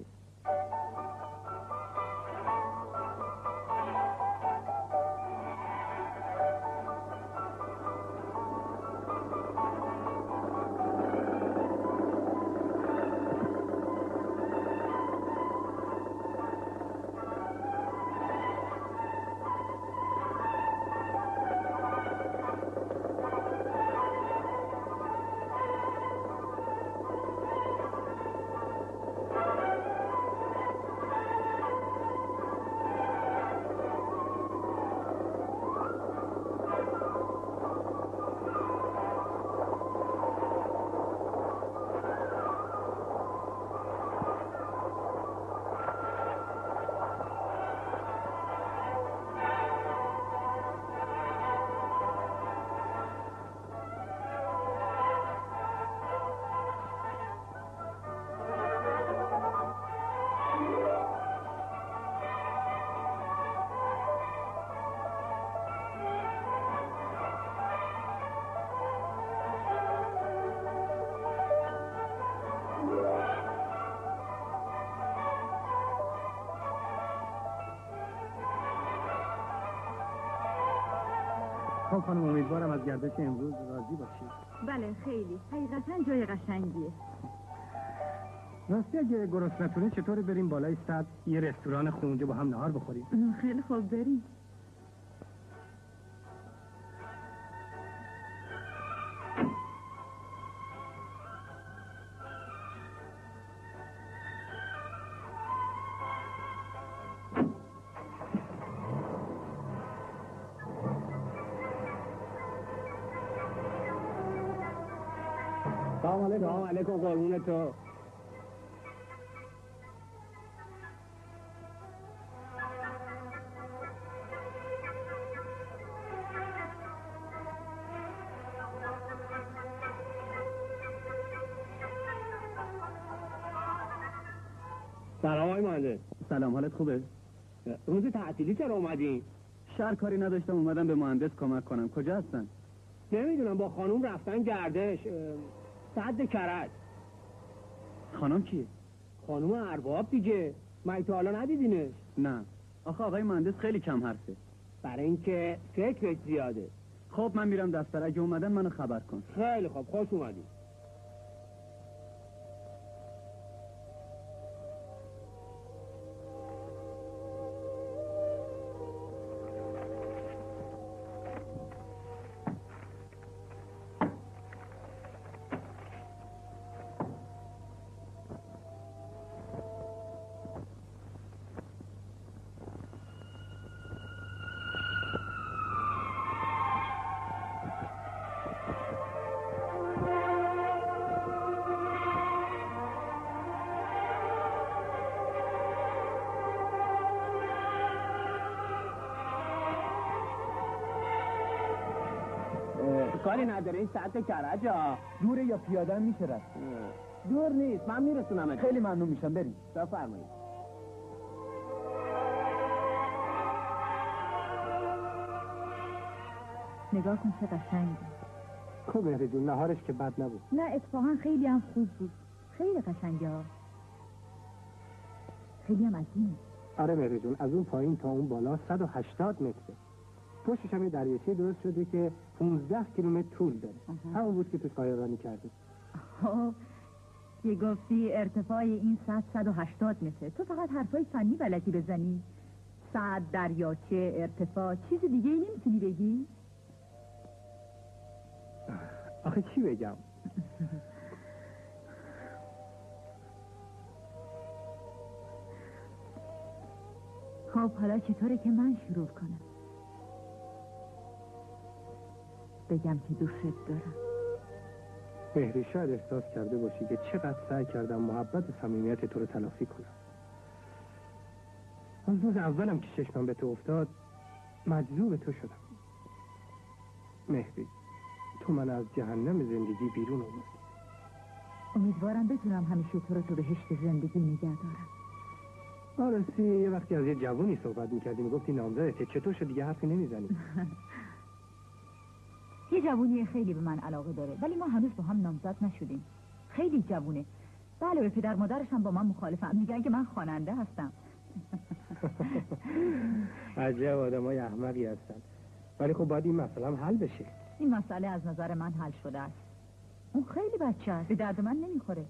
خب خانم امیدوارم از گردش امروز راضی باشید. بله خیلی، حقیقتا جای قشنگیه. راستی اگه گرسنتونه چطوره بریم بالای سطح یه رستوران خونجا با هم نهار بخوریم؟ خیلی خوب بریم. سلام علیکم. سلام علیکم قربون تو. سلام آقای مهندس. سلام، حالت خوبه؟ روز تعطیلی چرا اومدین؟ شهر کاری نداشتم اومدم به مهندس کمک کنم. کجا هستن؟ نمیدونم، با خانوم رفتن گردش سد کرج. خانم کیه؟ خانوم ارباب دیگه. مگه تا حالا ندیدینش؟ نه آخه آقای مهندس خیلی کم حرفه. برای اینکه فکرش زیاده. خب من میرم دفتر، اگه اومدن منو خبر کن. خیلی خوب، خوش اومدی. کاری نداره، این ساعت کرج ها. دوره یا پیاده میشه رفت؟ دور نیست، من میرسونم. خیلی ممنون میشم، بریم. بفرمایید. نگاه کن چه قشنگه. خب مهری جون نهارش که بد نبود. نه اتفاقا خیلی هم خوب بود، خیلی قشنگه ها، خیلی هم عظیمه. آره مهری جون، از اون پایین تا اون بالا صد و هشتاد متره. پشتش هم یه دریاچه درست شده که پانزده کیلومتر طول داره. همون بود که توش قایقرانی کردیم. آه یه گفتی ارتفاع این سد صد و هشتاد متره، تو فقط حرفای فنی بلدی بزنی. سد، دریاچه، ارتفاع، چیز دیگه ای نمیتونی بگی؟ آخه چی بگم؟ خب حالا چطوره که من شروع کنم؟ بگم که دوست دارم. مهری شاید احساس کرده باشی که چقدر سعی کردم محبت و صمیمیت تو رو تلافی کنم. از روز اولم که چشمم به تو افتاد مجذوب تو شدم. مهری، تو من از جهنم زندگی بیرون آوردی. امیدوارم بتونم همیشه تو رو تو بهشت زندگی نگه دارم. آرسی یه وقتی از یه جوونی صحبت میکردی میگفتی نامزدته، چطور شد دیگه حرفی نمیزنی؟ یه جوونی خیلی به من علاقه داره، ولی ما هنوز با هم نامزد نشدیم. خیلی جوونه. بله، به پدر مادرش هم با من مخالفم، میگن که من خواننده هستم. عجب آدمای احمقی هستن. ولی خب باید این مسئله هم حل بشه. این مسئله از نظر من حل شده است. اون خیلی بچه است، به درد من نمیخوره.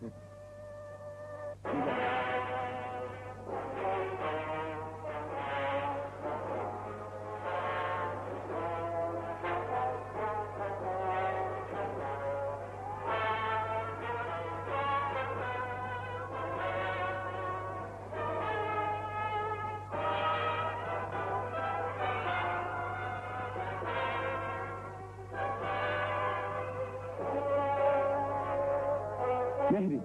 مهری.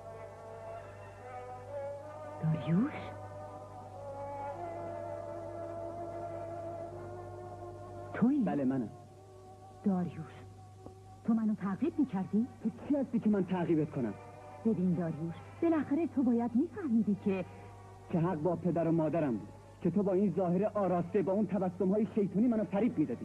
داریوش؟ تویی؟ بله منم. داریوش، تو منو تعقیب میکردی؟ تو کی هستی که من تعقیبت کنم؟ ببین داریوش، بالاخره تو باید میفهمیدی که که حق با پدر و مادرم بود که تو با این ظاهر آراسته، با اون تبسم‌های شیطانی منو فریب میدادی.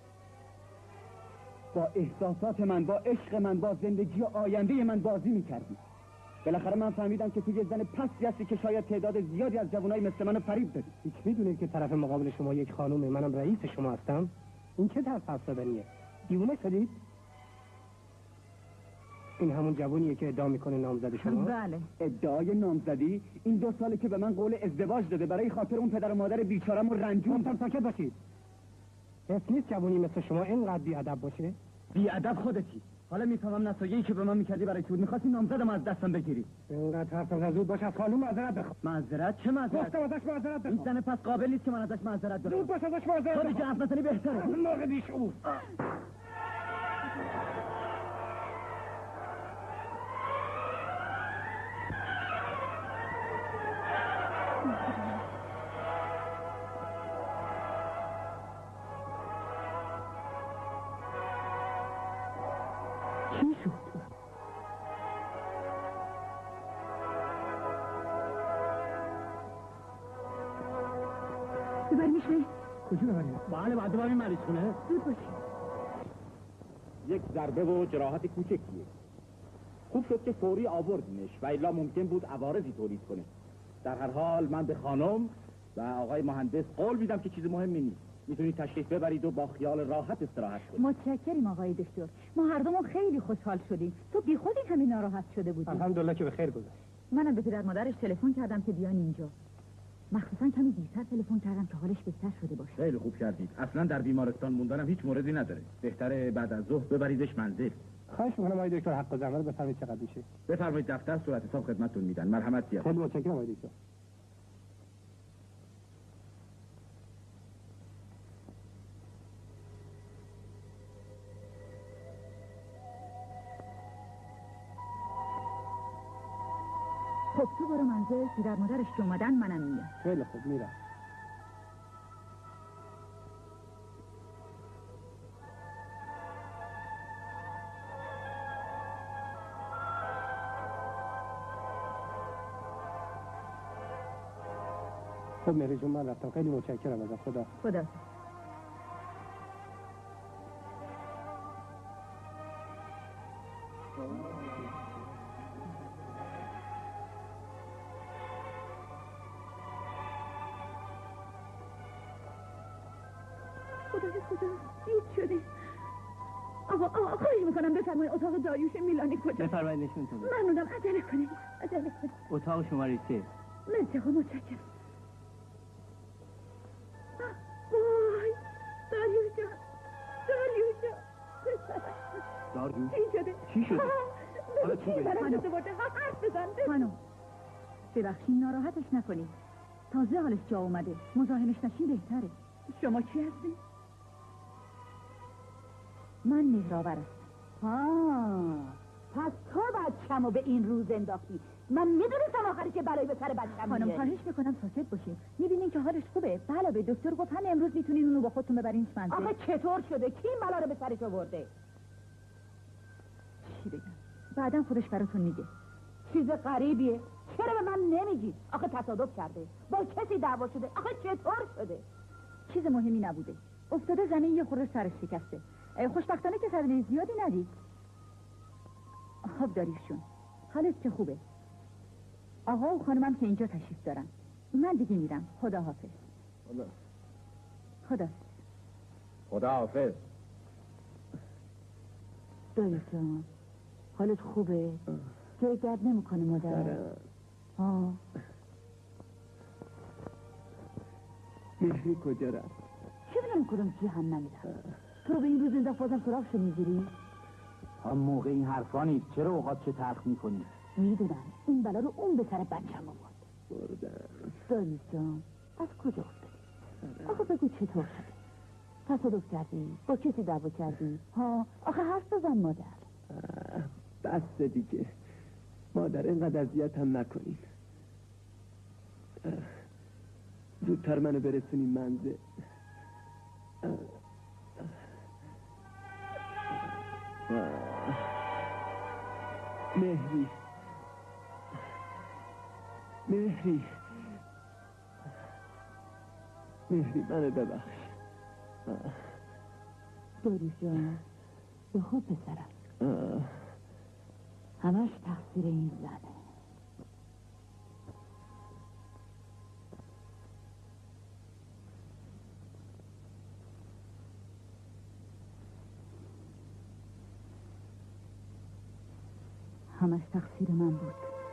با احساسات من، با عشق من، با زندگی و آینده من بازی میکردی. بالاخره من فهمیدم که تو یه زن پستی هستی که شاید تعداد زیادی از جوانای مثل منو فریب دادی. هیچ میدونید که طرف مقابل شما یک خانومه، منم رئیس شما هستم؟ این چه طرف حرف زدنیه؟ دیوونه شدید؟ این همون جوونیه که ادعا میکنه نامزد شما؟ بله. ادعای نامزدی؟ این دو ساله که به من قول ازدواج داده برای خاطر اون پدر و مادر بیچاره‌مو رنجون. گفتم ساکت باشید. حس نیست جوونی مثل شما اینقدر بی‌ادب باشه؟ بی‌ادب خودتی. حالا میفهمم نصایحی که به من میکردی برای چی بود. می‌خواستی نامزدم از دستم بگیری. اینقدر حرف نزن، زود باش از خانوم معذرت بخواه. معذرت؟ چه معذرت؟ گفتم ازش معذرت بخواه. این زن پس قابل نیست که من ازش معذرت بخوام. زود باش ازش معذرت تو بخواه. دیگه حرف نزنی بهتره. موقع بیشعور. چی شد؟ ببریمش به کجا ببریم؟ بله بعد ببریم مریض خونه. زود باشی. یک ضربه و جراحت کوچکیه. خوب شد که فوری آوردینش و الا ممکن بود عوارضی تولید کنه. در هر حال من به خانم و آقای مهندس قول میدم که چیز مهمی نیست. میتونید تشریف ببرید و با خیال راحت استراحت کنید. متشکریم آقای دکتر، ما هر دومون خیلی خوشحال شدیم. تو بی خودی همین ناراحت شده بودی. الحمدلله که به خیر گذشت. منم به پدر مادرش تلفن کردم که بیان اینجا. مخصوصا کمی دیرتر تلفن کردم که حالش بهتر شده باشه. خیلی خوب کردید. اصلا در بیمارستان موندنم هیچ موردی نداره. بهتره بعد از ظهر ببریدش منزل. خواهش می‌کنم آقای دکتر حق زحمت بفرمایید چقدر میشه. بفرمایید دفتر صورت حساب خدمتتون میدن. مرحمت گرم. خیلی متشکرم آقای دکتر. خب تو برو منزل، پدر مادرش که اومدن منم میام. خیلی خوب میرم. خب مهری جون من رفتم، خیلی متشکرم ازت. خدا خدا. خدای خدا گیج شده. آقا آقا خواهش میکنم بفرمایید اتاق داریوش میلانی کجا؟ بفرمایید نشون تو. ممنونم، عجله کنید عجله کنید. اتاق شماره سه. مرسی آقا، متشکرم. وای داریوش جان، داریوش جان. داریوش چی شده؟ چی شده؟ حالا چی بگه؟ خانم حرف بزن. خانم ببخشید ناراحتش نکنید، تازه حالش جا اومده، مزاحمش نشین بهتره. شما کی هستی؟ من مهرآور هستم. ها پس تو بچه‌مو به این روز انداختی. من میدونستم آخرش که بلایی به سر بچه‌م خانم میاد. خواهش میکنم ساکت باشین، میبینین که حالش خوبه. بله به دکتر گفت همه امروز میتونین اونو با خودتون ببرین منزل. آخه چطور شده؟ کی این بلا رو به سرش آورده؟ چی بگم؟ بعدم خودش براتون میگه. چیز غریبیه. چرا به من نمیگی؟ آخه تصادف کرده، با کسی دعوا شده. آخه چطور شده؟ چیز مهمی نبوده، افتاده زمین یه خورده سرش شکسته. خوشبختانه که صدمه زیادی ندید. خب داریوشون حالت که خوبه؟ آقا و خانمم که اینجا تشریف دارن. من دیگه میرم. خدا حافظ. خدا خدا خدا حافظ. داریوشون حالت خوبه؟ جای درد نمیکنه مادر؟ آه مهری کجا رفت؟ چه بدونم کدوم جهنمی رفت؟ تو به این روز انداخت بازم سراغشو میگیری؟ هم موقع این حرفا نیست. چرا اوقات چه تلخ میکنی؟ میدونم این بلا رو اون به سر بچم آورد. بردن داریوش جان از کجا افتادی؟ آخه بگو چطور شده؟ تصادف کردی؟ با کسی دعوا کردی؟ ها آخه حرف بزن مادر. بس دیگه مادر، اینقدر اذیت هم نکنین. زودتر منو برسونین منزل. مهری مهری مهری منو ببخش. داریوش جان به خود پسرم، همش تقصیر این زنه. همش تقصیر من بود.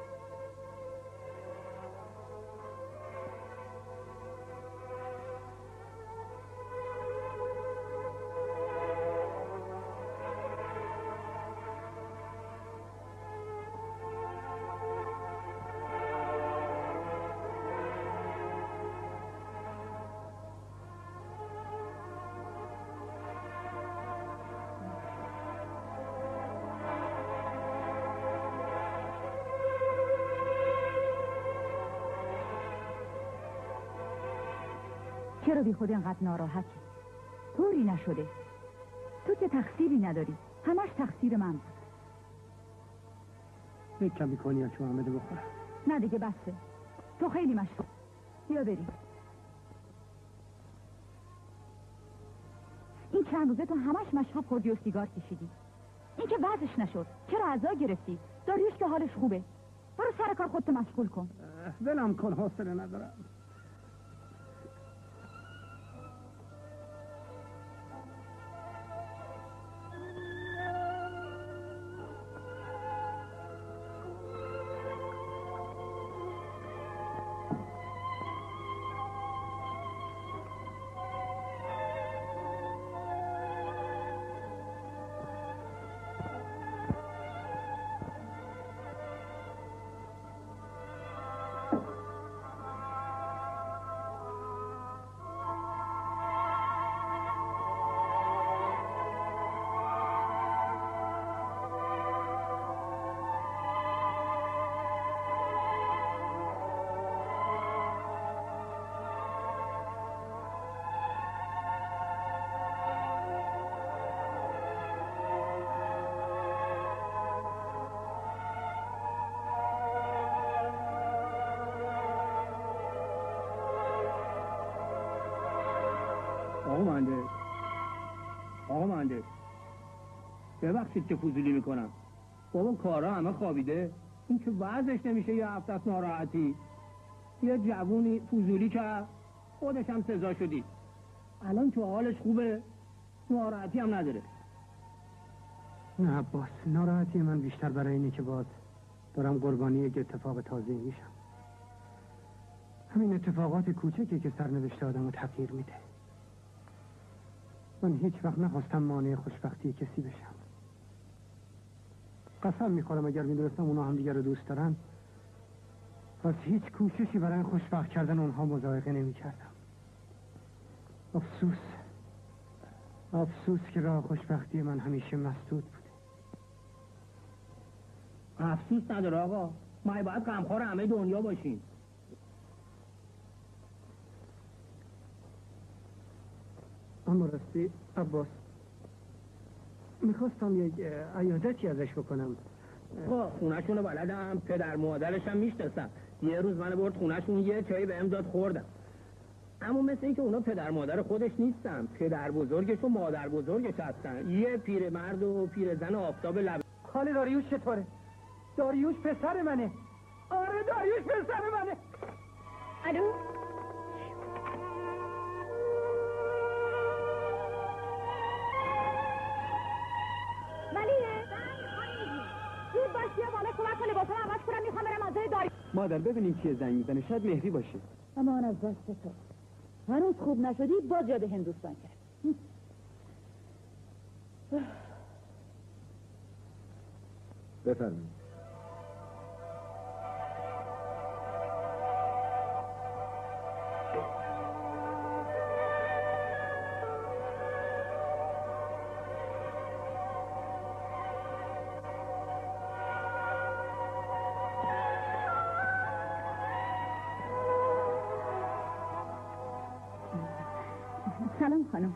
چرا بی خود اینقدر ناراحتی؟ طوری نشده. تو که تقصیری نداری، همش تقصیر من بود. یک کمی کنیا چون همه ده بخورم. نه دیگه بسه، تو خیلی مشغول. بیا بریم. این چند روزه تو همش مشروب خوردی و سیگار کشیدی. این که وضعش نشد، چرا عزا گرفتی؟ داریوش که حالش خوبه، برو سر کار خودتو مشغول کن. ولم کن، حوصله ندارم. آقا مهندس آقا مهندس ببخشید که فضولی میکنم. بابا کارا همه خوابیده. این که وضعش نمیشه یه هفته از ناراحتی. یه جوونی فضولی کرد، خودش هم سزا شدی. الان تو حالش خوبه؟ ناراحتی هم نداره. نه عباس، ناراحتی من بیشتر برای اینه که باز دارم قربانی یک اتفاق تازه میشم. همین اتفاقات کوچکی که سرنوشت آدمو تغییر میده. من هیچ وقت نخواستم مانع خوشبختی کسی بشم. قسم میخورم اگر میدونستم اونا هم دیگر رو دوست دارن، پس هیچ کوششی برای خوشبخت کردن اونها مضایقه نمیکردم. افسوس افسوس که راه خوشبختی من همیشه مسدود بوده. افسوس نداره آقا، ما باید غمخوار همه دنیا باشیم. اما راستی عباس، میخواستم یک عیادتی ازش بکنم. آقا خونه‌شون بلدم، پدر مادرش هم میشناسم. یه روز من برد خونه‌شون، یه چایی بهم داد خوردم. اما مثل این که اونا پدر مادر خودش نیستن، پدر بزرگش و مادر بزرگش هستن. یه پیرمرد و پیرزن آفتاب لب. خاله داریوش چطوره؟ داریوش پسر منه. آره داریوش پسر منه. الو ملیه؟ زود باش بیا بالا کمک کن لباسم عوض کنم، میخوام برم آزای داری. مادر ببینین کیه زنگ میزنه، شاید مهری باشه. اما آن از دست تو هنوز خوب نشدی باز یاد هندوستان کرد. بفرمایید. سلام خانم.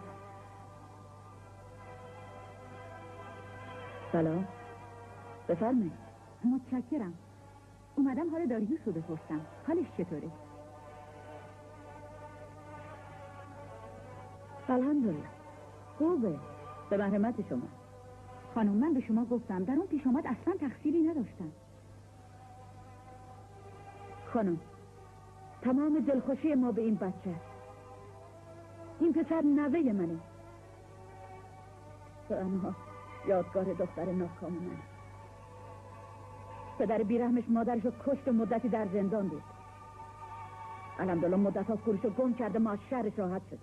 سلام، بفرمایید. متشکرم. اومدم حال داریوش رو بپرسم، حالش چطوره؟ الحمدلله خوبه، به مرحمت شما. خانم من به شما گفتم در اون پیش آمد اصلا تقصیری نداشتم. خانم تمام دلخوشی ما به این بچه است. این پسر نوه منه و اما یادگار دختر ناکام منه. پدر بیرحمش مادرش رو کشت و مدتی در زندان بود. الحمدلله مدت ها کورش رو گم کرده، ما از شهرش راحت شدیم.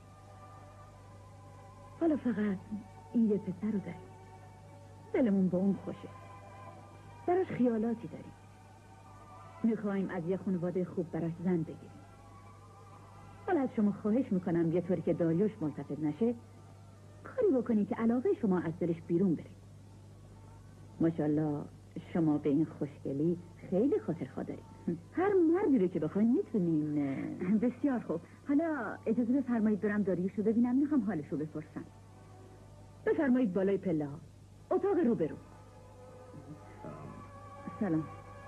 حالا فقط این یه پسر رو داریم، دلمون با اون خوشه، براش خیالاتی داریم. میخواییم از یه خانواده خوب براش زن بگیریم. حالا از شما خواهش میکنم یه طوری که داریوش ملتفت نشه کاری بکنی که علاقه شما از دلش بیرون بره. ماشاءالله شما به این خوشگلی خیلی خاطرخواه دارید. هر مردی رو که بخواین میتونین. بسیار خوب. حالا اجازه بفرمایید برم داریوش رو ببینم، میخوام حالش رو بپرسم. بفرمایید بالای پله ها، اتاق رو برو. سلام.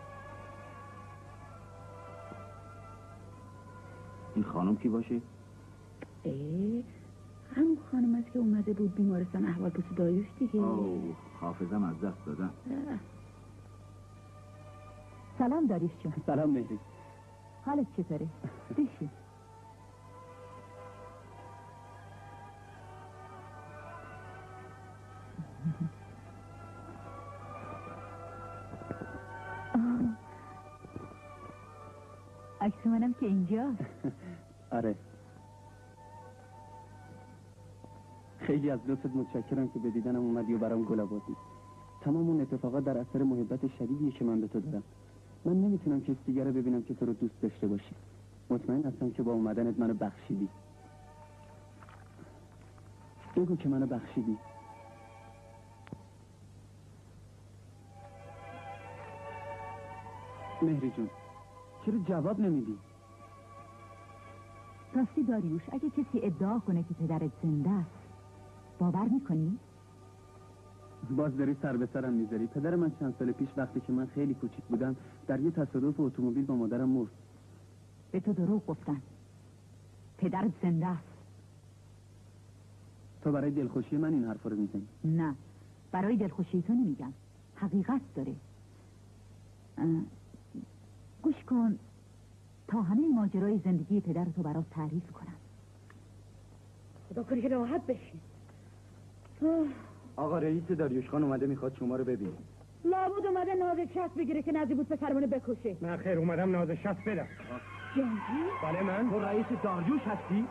این خانم کی باشه؟ ای همون خانم است که اومده بود بیمارستان احوال پرسی داریوش دیگه. اوه حافظم از دست دادم. سلام داریوش جون. سلام مهری. حالت چطوره؟ بشین. عکس منم که اینجاست. آره خیلی از لطفت متشکرم که به دیدنم اومدی و برام گل آوردی. تمام اون اتفاقات در اثر محبت شدیدیه که من به تو دارم. من نمیتونم کسی دیگر رو ببینم که تو رو دوست داشته باشی. مطمئن هستم که با اومدنت منو بخشیدی. بگو که منو بخشیدی. مهری جون چرا جواب نمیدی؟ راستی داریوش اگه کسی ادعا کنه که پدرت زنده است باور میکنی؟ باز داری سر به سرم میذاری. پدر من چند سال پیش وقتی که من خیلی کوچیک بودم در یه تصادف اتومبیل با مادرم مرد. به تو دروغ گفتن. پدرت زنده است. تو برای دلخوشی من این حرفا رو میزنی؟ نه برای دلخوشی تو نمیگم، حقیقت داره. گوش کن تا همه ماجرای زندگی پدر تو برات تعریف کنم. خدا کنی که راحت بشین. آقا رئیس داریوش خان اومده میخواد شما رو ببینه. لابد اومده ناز شست بگیره که نزدیک بود پسرمونو بکشه. نه خیر اومدم ناز شست بدم. جنگی؟ بله من. تو رئیس داریوش هستی؟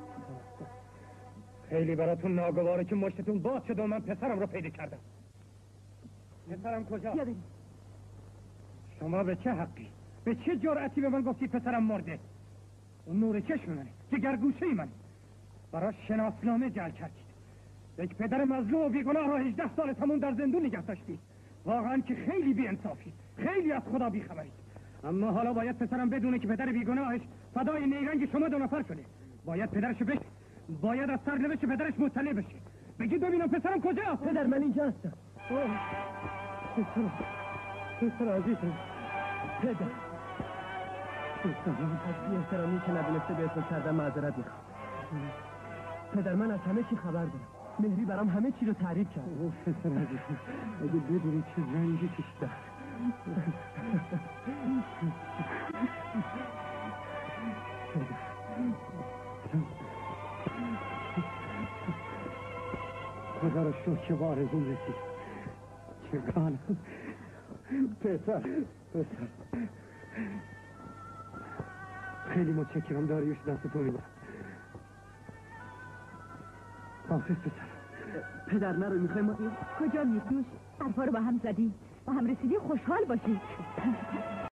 خیلی براتون ناگواره که مشتتون باز شد و من پسرم رو پیدا کردم. پسرم کجا؟ بیا بریم. شما به چه حقی؟ به چه جرأتی به من گفتی پسرم مرده؟ اون نور چشم منه، جگرگوشه من. براش شناسنامه جعل کردید. یک پدر مظلوم و بیگناه رو هجده سال تموم در زندون نگه داشتید. واقعا که خیلی بی‌انصافید. خیلی از خدا بیخبرید. اما حالا باید پسرم بدونه که پدر بیگناهش فدای نیرنگ شما دو نفر شده. باید پدرشو بشه. باید از سرنوشت پدرش مطلع بشه. بگید ببینم پسرم کجاست؟ پدر من اینجا هستم. پسرم پسر عزیزم پدر پسرم از بی احترامی که ندونسته به اسم کردم معذرت میخوام. پدر من از همه چی خبر دارم. مهری برام همه چی رو تعریف کرد. اوه پسر عزیزم اگه بدونی چه رنجی کشیدم. خدا رو شکر که به آرزوم رسید. چگانم پسر پسر خیلی متشکرم داریوش دست تو میدم. حافظ پسر. پدر نرو میخوای ما کجا میتوش؟ حرفا رو با هم زدی با هم رسیدی خوشحال باشی.